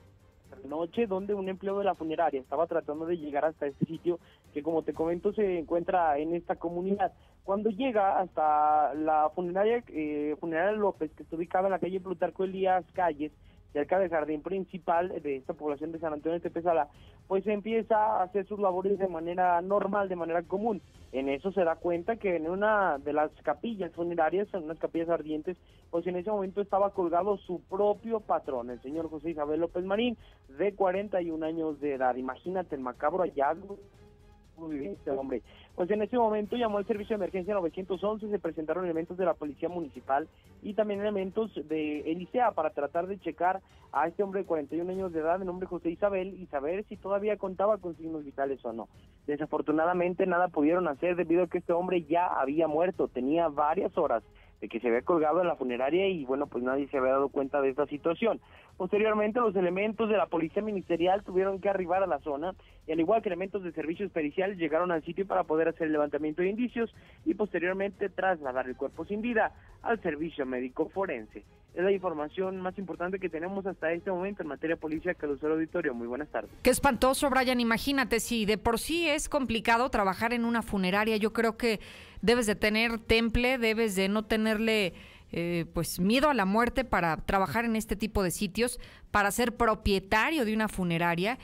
la noche, donde un empleado de la funeraria estaba tratando de llegar hasta este sitio que, como te comento, se encuentra en esta comunidad. Cuando llega hasta la funeraria, eh, funeraria López, que está ubicada en la calle Plutarco Elías Calles, cerca del jardín principal de esta población de San Antonio de Tepezalá, pues empieza a hacer sus labores de manera normal, de manera común. En eso se da cuenta que en una de las capillas funerarias, en unas capillas ardientes, pues en ese momento estaba colgado su propio patrón, el señor José Isabel López Marín, de cuarenta y un años de edad. Imagínate el macabro hallazgo. Muy bien, este hombre. Pues en ese momento llamó al servicio de emergencia nueve once, se presentaron elementos de la policía municipal y también elementos de Elisea para tratar de checar a este hombre de cuarenta y un años de edad, de nombre José Isabel, y saber si todavía contaba con signos vitales o no. Desafortunadamente nada pudieron hacer debido a que este hombre ya había muerto, tenía varias horas de que se había colgado en la funeraria y bueno, pues nadie se había dado cuenta de esta situación. Posteriormente, los elementos de la policía ministerial tuvieron que arribar a la zona y al igual que elementos de servicios periciales llegaron al sitio para poder hacer el levantamiento de indicios y posteriormente trasladar el cuerpo sin vida al servicio médico forense. Es la información más importante que tenemos hasta este momento en materia policíaca. Lucero Auditorio, muy buenas tardes. Qué espantoso, Brian. Imagínate, si de por sí es complicado trabajar en una funeraria, yo creo que debes de tener temple, debes de no tenerle eh, pues miedo a la muerte para trabajar en este tipo de sitios, para ser propietario de una funeraria.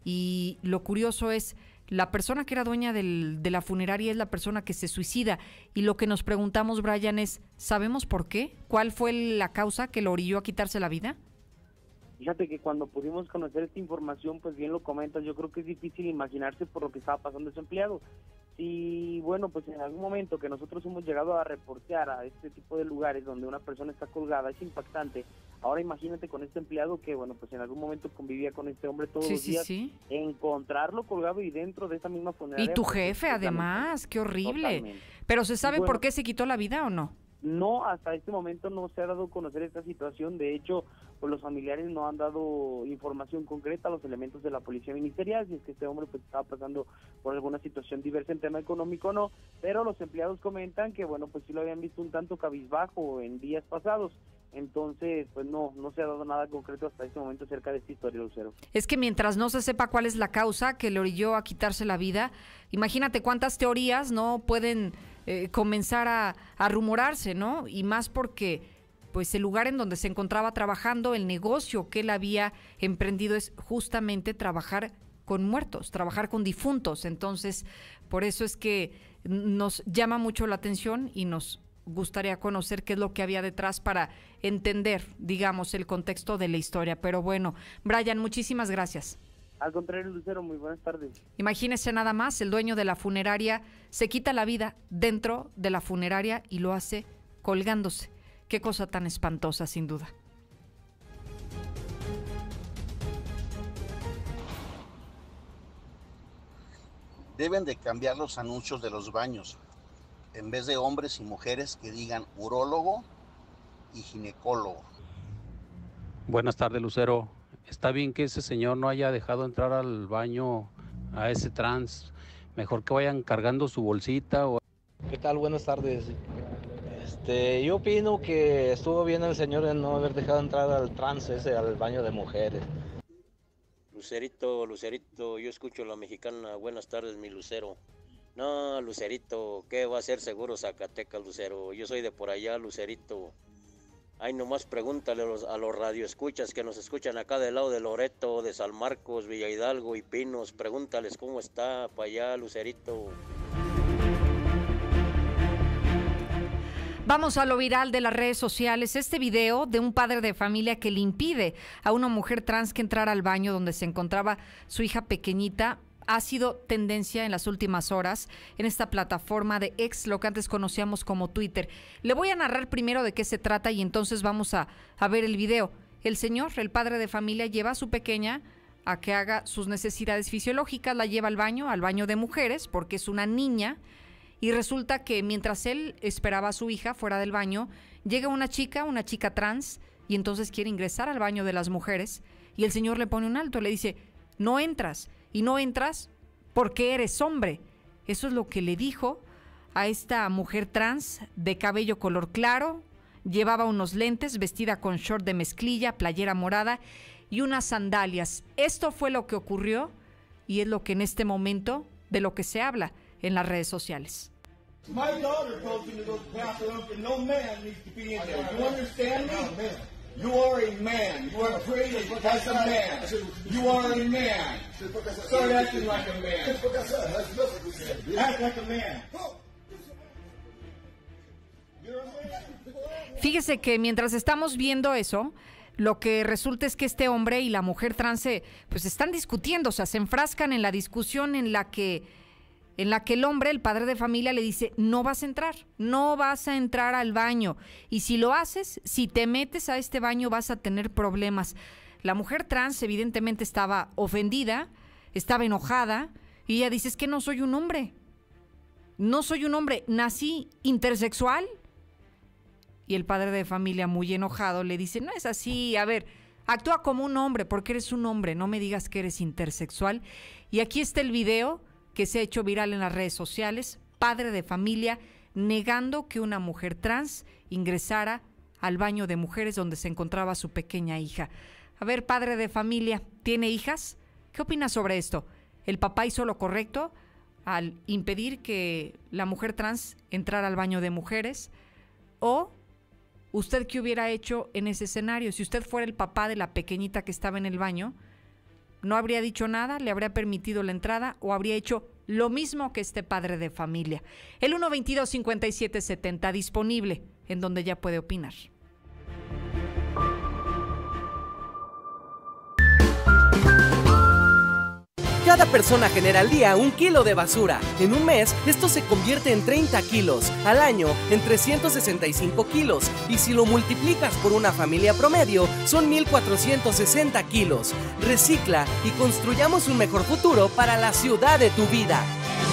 Y lo curioso es, la persona que era dueña del, de la funeraria es la persona que se suicida. Y lo que nos preguntamos, Brian, es, ¿sabemos por qué? ¿Cuál fue la causa que lo orilló a quitarse la vida? Fíjate que cuando pudimos conocer esta información, pues bien lo comentas, yo creo que es difícil imaginarse por lo que estaba pasando ese empleado. Si, bueno, pues en algún momento que nosotros hemos llegado a reportear a este tipo de lugares donde una persona está colgada, es impactante. Ahora imagínate con este empleado que, bueno, pues en algún momento convivía con este hombre todos sí, los días, sí, sí. encontrarlo colgado y dentro de esta misma funeraria. Y tu pues, jefe, además, qué horrible. Totalmente. ¿Pero se sabe bueno, por qué se quitó la vida o no? No, hasta este momento no se ha dado a conocer esta situación. De hecho, pues los familiares no han dado información concreta a los elementos de la policía ministerial, si es que este hombre pues estaba pasando por alguna situación diversa en tema económico o no, pero los empleados comentan que bueno, pues sí lo habían visto un tanto cabizbajo en días pasados. Entonces, pues no, no se ha dado nada concreto hasta este momento acerca de esta historia, Lucero. Es que mientras no se sepa cuál es la causa que le orilló a quitarse la vida, imagínate cuántas teorías no pueden eh, comenzar a, a rumorarse, ¿no? Y más porque pues el lugar en donde se encontraba trabajando, el negocio que él había emprendido es justamente trabajar con muertos, trabajar con difuntos. Entonces, por eso es que nos llama mucho la atención y nos gustaría conocer qué es lo que había detrás para entender, digamos, el contexto de la historia. Pero bueno, Brian, muchísimas gracias. Al contrario, Lucero, muy buenas tardes. Imagínese nada más, el dueño de la funeraria se quita la vida dentro de la funeraria y lo hace colgándose. Qué cosa tan espantosa, sin duda. Deben de cambiar los anuncios de los baños. En vez de hombres y mujeres, que digan urólogo y ginecólogo. Buenas tardes, Lucero. Está bien que ese señor no haya dejado entrar al baño a ese trans. Mejor que vayan cargando su bolsita. O... ¿Qué tal? Buenas tardes. Este, yo opino que estuvo bien el señor en no haber dejado entrar al trans ese al baño de mujeres. Lucerito, Lucerito, yo escucho La Mexicana. Buenas tardes, mi Lucero. No, Lucerito, ¿qué va a ser seguro Zacatecas, Lucero? Yo soy de por allá, Lucerito. Ay, nomás pregúntale a los, a los radioescuchas que nos escuchan acá del lado de Loreto, de San Marcos, Villa Hidalgo y Pinos. Pregúntales cómo está para allá, Lucerito. Vamos a lo viral de las redes sociales. Este video de un padre de familia que le impide a una mujer trans que entrara al baño donde se encontraba su hija pequeñita ha sido tendencia en las últimas horas en esta plataforma de X, lo que antes conocíamos como Twitter. Le voy a narrar primero de qué se trata y entonces vamos a, a ver el video. El señor, el padre de familia, lleva a su pequeña a que haga sus necesidades fisiológicas, la lleva al baño, al baño de mujeres, porque es una niña, y resulta que mientras él esperaba a su hija fuera del baño, llega una chica, una chica trans, y entonces quiere ingresar al baño de las mujeres, y el señor le pone un alto, le dice, no entras, y no entras porque eres hombre. Eso es lo que le dijo a esta mujer trans de cabello color claro, llevaba unos lentes, vestida con short de mezclilla, playera morada, y unas sandalias. Esto fue lo que ocurrió y es lo que en este momento de lo que se habla en las redes sociales. My daughter goes into those bathrooms and no man needs to be in there. You understand me? You are a man. You are created as a man. You are a man. Start acting like a man. Act like a man. Fíjese que mientras estamos viendo eso, lo que resulta es que este hombre y la mujer trans se, pues están discutiendo, o sea, se enfrascan en la discusión en la que en la que el hombre, el padre de familia, le dice, no vas a entrar, no vas a entrar al baño, y si lo haces, si te metes a este baño vas a tener problemas. La mujer trans evidentemente estaba ofendida, estaba enojada, y ella dice, es que no soy un hombre, no soy un hombre, nací intersexual. Y el padre de familia, muy enojado, le dice, no es así, a ver, actúa como un hombre, porque eres un hombre, no me digas que eres intersexual. Y aquí está el video que se ha hecho viral en las redes sociales, padre de familia negando que una mujer trans ingresara al baño de mujeres donde se encontraba su pequeña hija. A ver, padre de familia, ¿tiene hijas? ¿Qué opina sobre esto? ¿El papá hizo lo correcto al impedir que la mujer trans entrara al baño de mujeres? ¿O usted qué hubiera hecho en ese escenario? Si usted fuera el papá de la pequeñita que estaba en el baño, ¿no habría dicho nada? ¿Le habría permitido la entrada? ¿O habría hecho lo mismo que este padre de familia? El uno veintidós cincuenta y siete setenta disponible en donde ya puede opinar. Cada persona genera al día un kilo de basura. En un mes, esto se convierte en treinta kilos. Al año, en trescientos sesenta y cinco kilos. Y si lo multiplicas por una familia promedio, son mil cuatrocientos sesenta kilos. Recicla y construyamos un mejor futuro para la ciudad de tu vida.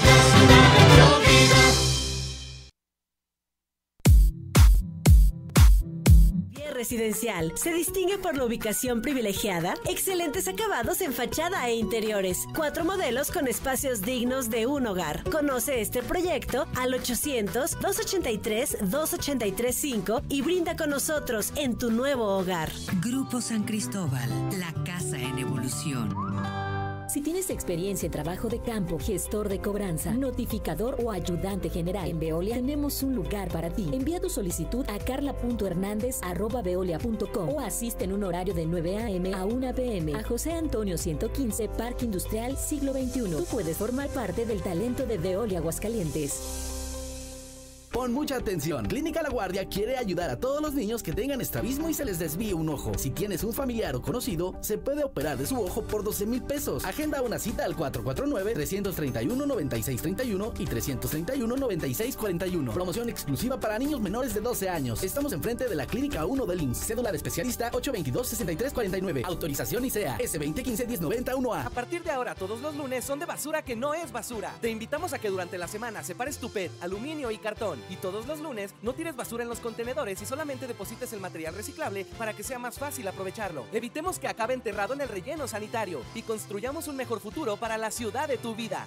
Residencial. Se distingue por la ubicación privilegiada, excelentes acabados en fachada e interiores, cuatro modelos con espacios dignos de un hogar. Conoce este proyecto al ochocientos, dos ochenta y tres, dos ochenta y tres cinco y brinda con nosotros en tu nuevo hogar. Grupo San Cristóbal, la casa en evolución. Si tienes experiencia en trabajo de campo, gestor de cobranza, notificador o ayudante general, en Veolia tenemos un lugar para ti. Envía tu solicitud a carla punto hernández arroba veolia punto com o asiste en un horario de nueve a eme a una pe eme a José Antonio ciento quince, Parque Industrial Siglo veintiuno. Tú puedes formar parte del talento de Veolia Aguascalientes. Pon mucha atención. Clínica La Guardia quiere ayudar a todos los niños que tengan estrabismo y se les desvíe un ojo. Si tienes un familiar o conocido, se puede operar de su ojo por doce mil pesos. Agenda una cita al cuatro cuatro nueve, tres tres uno, nueve seis tres uno y tres tres uno, nueve seis cuatro uno. Promoción exclusiva para niños menores de doce años. Estamos enfrente de la Clínica uno del I M S S. Cédula de especialista ocho veintidós, sesenta y tres cuarenta y nueve. Autorización I C E A ese veinte quince diez noventa uno A. A partir de ahora, todos los lunes son de basura que no es basura. Te invitamos a que durante la semana separes tu P E T, aluminio y cartón. Y todos los lunes no tires basura en los contenedores y solamente deposites el material reciclable para que sea más fácil aprovecharlo. Evitemos que acabe enterrado en el relleno sanitario y construyamos un mejor futuro para la ciudad de tu vida.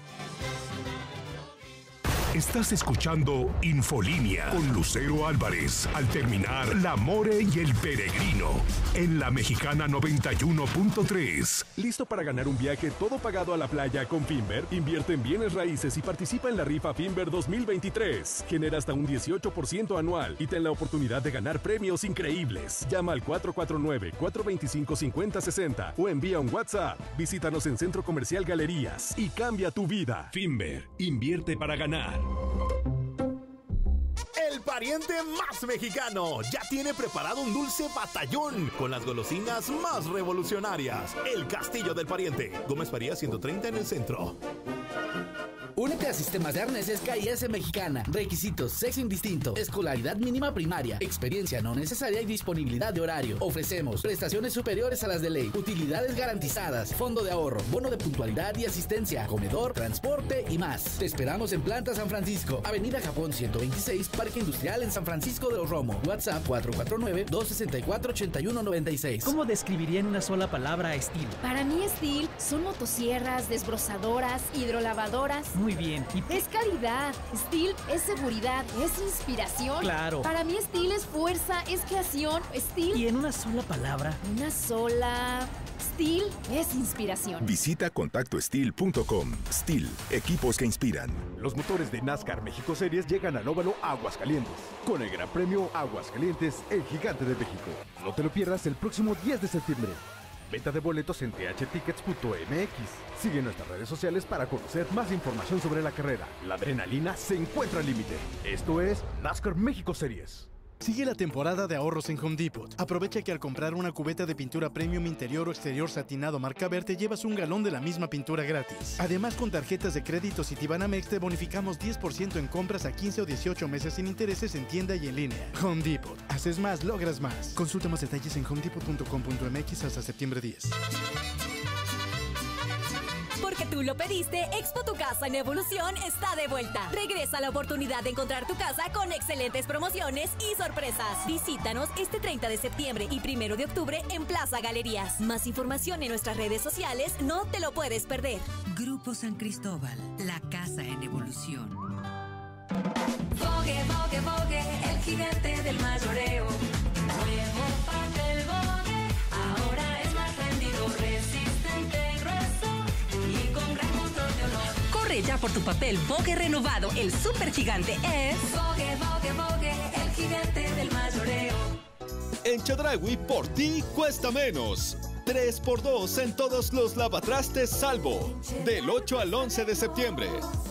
Estás escuchando Infolínea con Lucero Álvarez. Al terminar, La More y el Peregrino en La Mexicana noventa y uno punto tres. ¿Listo para ganar un viaje todo pagado a la playa con Finver? Invierte en bienes raíces y participa en la rifa Finver dos mil veintitrés. Genera hasta un dieciocho por ciento anual y ten la oportunidad de ganar premios increíbles. Llama al cuatro cuatro nueve, cuatro dos cinco, cinco cero seis cero o envía un WhatsApp. Visítanos en Centro Comercial Galerías y cambia tu vida. Finver, invierte para ganar. El pariente más mexicano ya tiene preparado un dulce batallón con las golosinas más revolucionarias. El Castillo del Pariente. Gómez Farías ciento treinta en el centro. Únete a Sistemas de Arneses K I S Mexicana. Requisitos: sexo indistinto, escolaridad mínima primaria, experiencia no necesaria y disponibilidad de horario. Ofrecemos prestaciones superiores a las de ley, utilidades garantizadas, fondo de ahorro, bono de puntualidad y asistencia, comedor, transporte y más. Te esperamos en Planta San Francisco, Avenida Japón ciento veintiséis, Parque Industrial en San Francisco de los Romo. WhatsApp cuatro cuatro nueve, dos seis cuatro, ocho uno nueve seis. ¿Cómo describiría en una sola palabra estilo? Para mí estilo son motosierras, desbrozadoras, hidrolavadoras. Muy bien. ¿Y es calidad, Steel es seguridad, es inspiración. Claro. Para mí Steel es fuerza, es creación, Steel. ¿Y en una sola palabra? Una sola... Steel es inspiración. Visita contacto steel punto com. Steel, equipos que inspiran. Los motores de NASCAR México Series llegan al óvalo Aguascalientes, con el Gran Premio Aguascalientes, el gigante de México. No te lo pierdas el próximo diez de septiembre. Venta de boletos en t h tickets punto m x. Sigue nuestras redes sociales para conocer más información sobre la carrera. La adrenalina se encuentra al límite. Esto es NASCAR México Series. Sigue la temporada de ahorros en Home Depot. Aprovecha que al comprar una cubeta de pintura premium interior o exterior satinado marca Ver te llevas un galón de la misma pintura gratis. Además, con tarjetas de crédito Citibanamex te bonificamos diez por ciento en compras a quince o dieciocho meses sin intereses en tienda y en línea. Home Depot. Haces más, logras más. Consulta más detalles en home depot punto com punto m x hasta septiembre diez. Porque tú lo pediste, Expo Tu Casa en Evolución está de vuelta. Regresa la oportunidad de encontrar tu casa con excelentes promociones y sorpresas. Visítanos este treinta de septiembre y primero de octubre en Plaza Galerías. Más información en nuestras redes sociales, no te lo puedes perder. Grupo San Cristóbal, la casa en evolución. Vogue, Vogue, Vogue, el gigante del mayoreo. Nuevo papel Vogue, ahora es más rendido, resistente, grueso y con gran control de olor. Corre ya por tu papel Vogue renovado, el super gigante es Vogue, Vogue, Vogue, el gigante del mayoreo. En Chedraui, por ti cuesta menos. tres por dos en todos los lavatrastes Salvo. Del ocho al once de septiembre.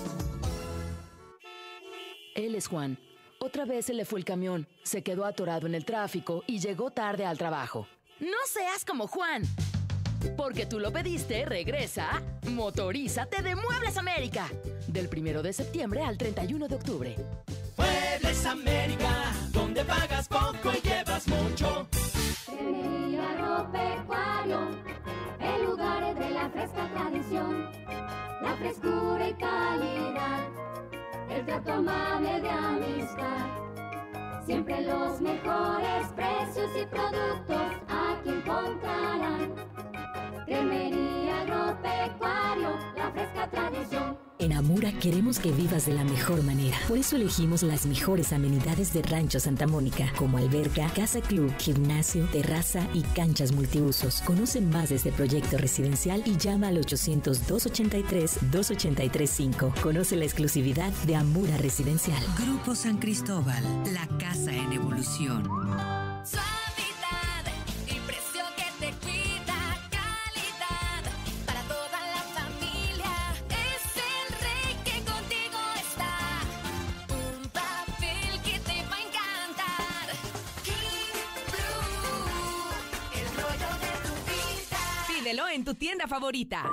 Él es Juan. Otra vez se le fue el camión, se quedó atorado en el tráfico y llegó tarde al trabajo. No seas como Juan. Porque tú lo pediste, regresa. Motorízate de Muebles América. Del primero de septiembre al treinta y uno de octubre. Muebles América, donde pagas poco y llevas mucho. Cremería Agropecuario, el lugar de la fresca tradición, la frescura y calidad, el trato amable de amistad. Siempre los mejores precios y productos aquí encontrarán. Cremería Agropecuario, la fresca tradición. En Amura queremos que vivas de la mejor manera. Por eso elegimos las mejores amenidades de Rancho Santa Mónica, como alberca, casa club, gimnasio, terraza y canchas multiusos. Conoce más de este proyecto residencial y llama al ochocientos, dos ochenta y tres, dos ochenta y tres cinco. Conoce la exclusividad de Amura Residencial. Grupo San Cristóbal, la casa en evolución. En tu tienda favorita.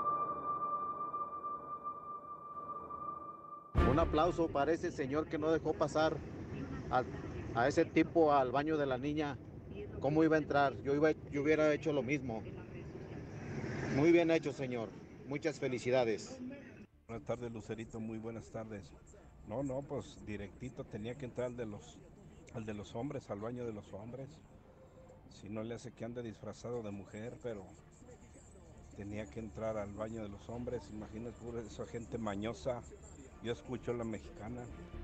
Un aplauso para ese señor que no dejó pasar a, a ese tipo al baño de la niña. ¿Cómo iba a entrar? Yo, iba, yo hubiera hecho lo mismo. Muy bien hecho, señor. Muchas felicidades. Buenas tardes, Lucerito. Muy buenas tardes. No, no, pues directito tenía que entrar al de los, al de los hombres, al baño de los hombres. Si no le hace que ande disfrazado de mujer, pero tenía que entrar al baño de los hombres. Imagínate, pura esa gente mañosa. Yo escucho la mexicana.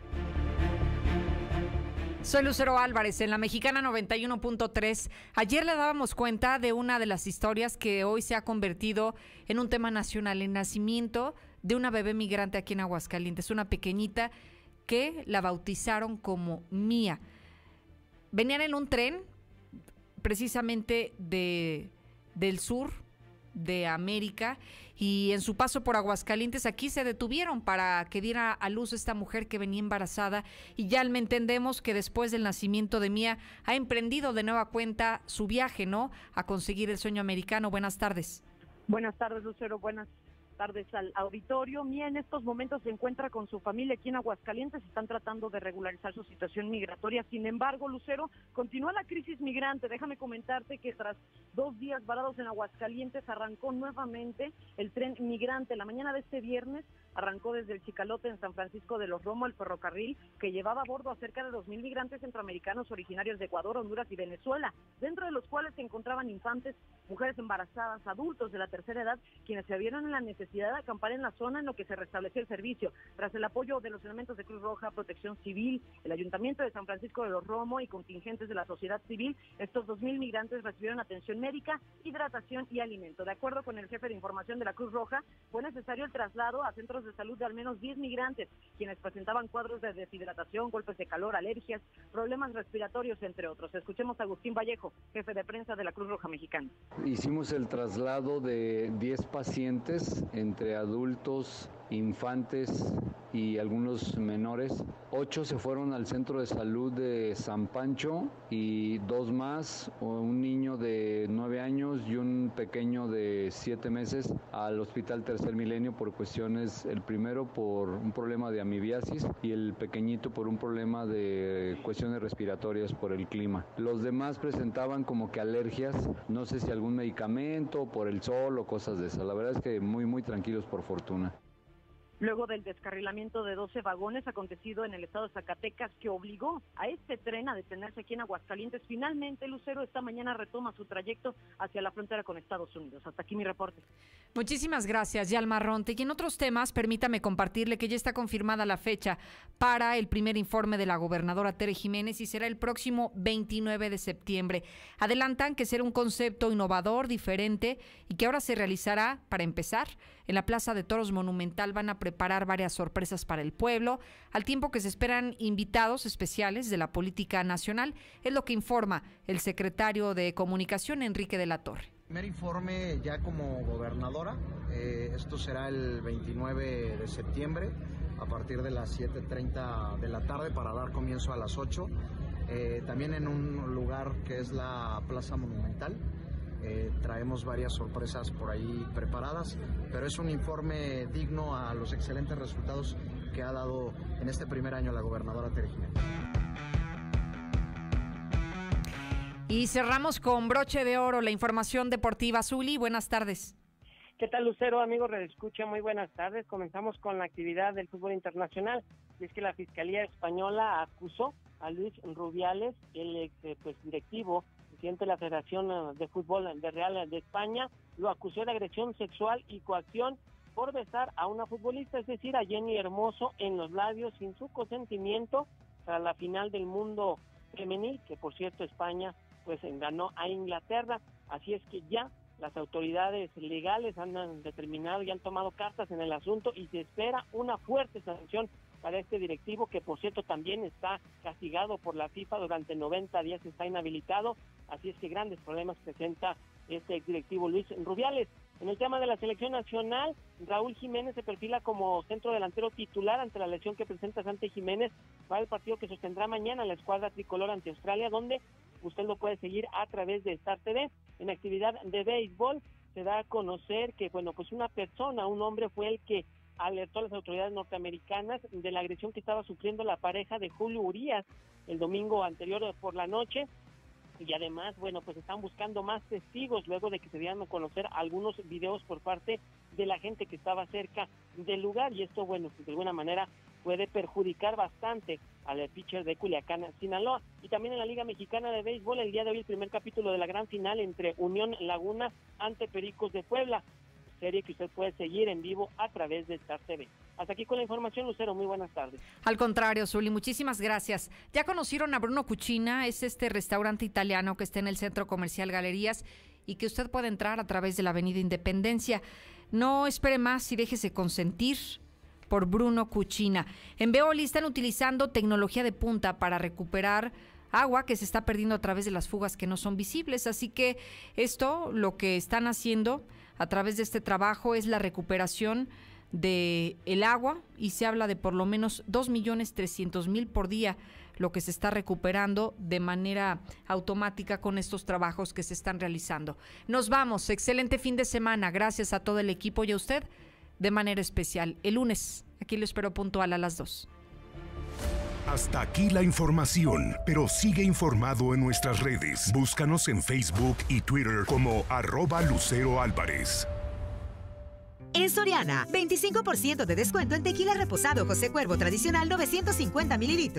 Soy Lucero Álvarez en la Mexicana noventa y uno punto tres. Ayer le dábamos cuenta de una de las historias que hoy se ha convertido en un tema nacional, el nacimiento de una bebé migrante aquí en Aguascalientes, una pequeñita que la bautizaron como Mía. Venían en un tren precisamente de, del sur de América, y en su paso por Aguascalientes aquí se detuvieron para que diera a luz esta mujer que venía embarazada, y ya me entendemos que después del nacimiento de Mía ha emprendido de nueva cuenta su viaje, ¿no?, a conseguir el sueño americano. Buenas tardes. Buenas tardes, Lucero. Buenas tardes al auditorio. Mía en estos momentos se encuentra con su familia aquí en Aguascalientes. Están tratando de regularizar su situación migratoria. Sin embargo, Lucero, continúa la crisis migrante. Déjame comentarte que tras dos días varados en Aguascalientes arrancó nuevamente el tren migrante. La mañana de este viernes arrancó desde el Chicalote en San Francisco de los Romo el ferrocarril que llevaba a bordo a cerca de dos mil migrantes centroamericanos originarios de Ecuador, Honduras y Venezuela, dentro de los cuales se encontraban infantes, mujeres embarazadas, adultos de la tercera edad, quienes se vieron en la necesidad necesidad de acampar en la zona en lo que se restableció el servicio. Tras el apoyo de los elementos de Cruz Roja, Protección Civil, el Ayuntamiento de San Francisco de los Romo y contingentes de la sociedad civil, estos dos mil migrantes recibieron atención médica, hidratación y alimento. De acuerdo con el jefe de información de la Cruz Roja, fue necesario el traslado a centros de salud de al menos diez migrantes, quienes presentaban cuadros de deshidratación, golpes de calor, alergias, problemas respiratorios, entre otros. Escuchemos a Agustín Vallejo, jefe de prensa de la Cruz Roja Mexicana. Hicimos el traslado de diez pacientes, entre adultos, infantes y algunos menores. Ocho se fueron al centro de salud de San Pancho y dos más, un niño de nueve años y un pequeño de siete meses, al Hospital Tercer Milenio por cuestiones, el primero por un problema de amibiasis y el pequeñito por un problema de cuestiones respiratorias por el clima. Los demás presentaban como que alergias, no sé si algún medicamento, por el sol o cosas de esas. La verdad es que muy muy tranquilos por fortuna. Luego del descarrilamiento de doce vagones acontecido en el estado de Zacatecas, que obligó a este tren a detenerse aquí en Aguascalientes, finalmente Lucero esta mañana retoma su trayecto hacia la frontera con Estados Unidos. Hasta aquí mi reporte. Muchísimas gracias, Yalma Ronte. Y en otros temas, permítame compartirle que ya está confirmada la fecha para el primer informe de la gobernadora Tere Jiménez y será el próximo veintinueve de septiembre. Adelantan que será un concepto innovador, diferente y que ahora se realizará, para empezar, en la Plaza de Toros Monumental. Van a preparar varias sorpresas para el pueblo, al tiempo que se esperan invitados especiales de la política nacional, es lo que informa el secretario de Comunicación, Enrique de la Torre. Primer informe ya como gobernadora, eh, esto será el veintinueve de septiembre a partir de las siete treinta de la tarde para dar comienzo a las ocho, eh, también en un lugar que es la Plaza Monumental. Eh, traemos varias sorpresas por ahí preparadas, pero es un informe digno a los excelentes resultados que ha dado en este primer año la gobernadora Tere Jiménez. Y cerramos con broche de oro la información deportiva. Zuli, buenas tardes. ¿Qué tal, Lucero? Amigos, redescucha, muy buenas tardes. Comenzamos con la actividad del fútbol internacional. Y es que la Fiscalía Española acusó a Luis Rubiales, el ex pues, directivo presidente de la Federación de Fútbol de Real de España, lo acusó de agresión sexual y coacción por besar a una futbolista, es decir, a Jenny Hermoso, en los labios sin su consentimiento tras la final del mundo femenil, que por cierto España pues ganó a Inglaterra. Así es que ya las autoridades legales han determinado y han tomado cartas en el asunto y se espera una fuerte sanción para este directivo, que por cierto también está castigado por la FIFA durante noventa días, está inhabilitado. Así es que grandes problemas presenta este directivo Luis Rubiales. En el tema de la selección nacional, Raúl Jiménez se perfila como centro delantero titular ante la lesión que presenta Santi Jiménez para el partido que sostendrá mañana la escuadra tricolor ante Australia, donde usted lo puede seguir a través de Star T V. En actividad de béisbol se da a conocer que, bueno, pues una persona, un hombre fue el que alertó a las autoridades norteamericanas de la agresión que estaba sufriendo la pareja de Julio Urías el domingo anterior por la noche. Y además, bueno, pues están buscando más testigos luego de que se dieran a conocer algunos videos por parte de la gente que estaba cerca del lugar, y esto, bueno, pues de alguna manera puede perjudicar bastante al pitcher de Culiacán, Sinaloa. Y también en la Liga Mexicana de Béisbol, el día de hoy el primer capítulo de la gran final entre Unión Laguna ante Pericos de Puebla, serie que usted puede seguir en vivo a través de Star T V. Hasta aquí con la información, Lucero, muy buenas tardes. Al contrario, Zuli, muchísimas gracias. Ya conocieron a Bruno Cucina, es este restaurante italiano que está en el Centro Comercial Galerías y que usted puede entrar a través de la Avenida Independencia. No espere más y déjese consentir por Bruno Cucina. En Veolia están utilizando tecnología de punta para recuperar agua que se está perdiendo a través de las fugas que no son visibles, así que esto, lo que están haciendo a través de este trabajo, es la recuperación de el agua, y se habla de por lo menos dos millones trescientos mil por día, lo que se está recuperando de manera automática con estos trabajos que se están realizando. Nos vamos, excelente fin de semana, gracias a todo el equipo y a usted de manera especial. El lunes, aquí lo espero puntual a las dos. Hasta aquí la información, pero sigue informado en nuestras redes. Búscanos en Facebook y Twitter como arroba Lucero Álvarez. En Soriana, veinticinco por ciento de descuento en tequila reposado José Cuervo tradicional novecientos cincuenta mililitros.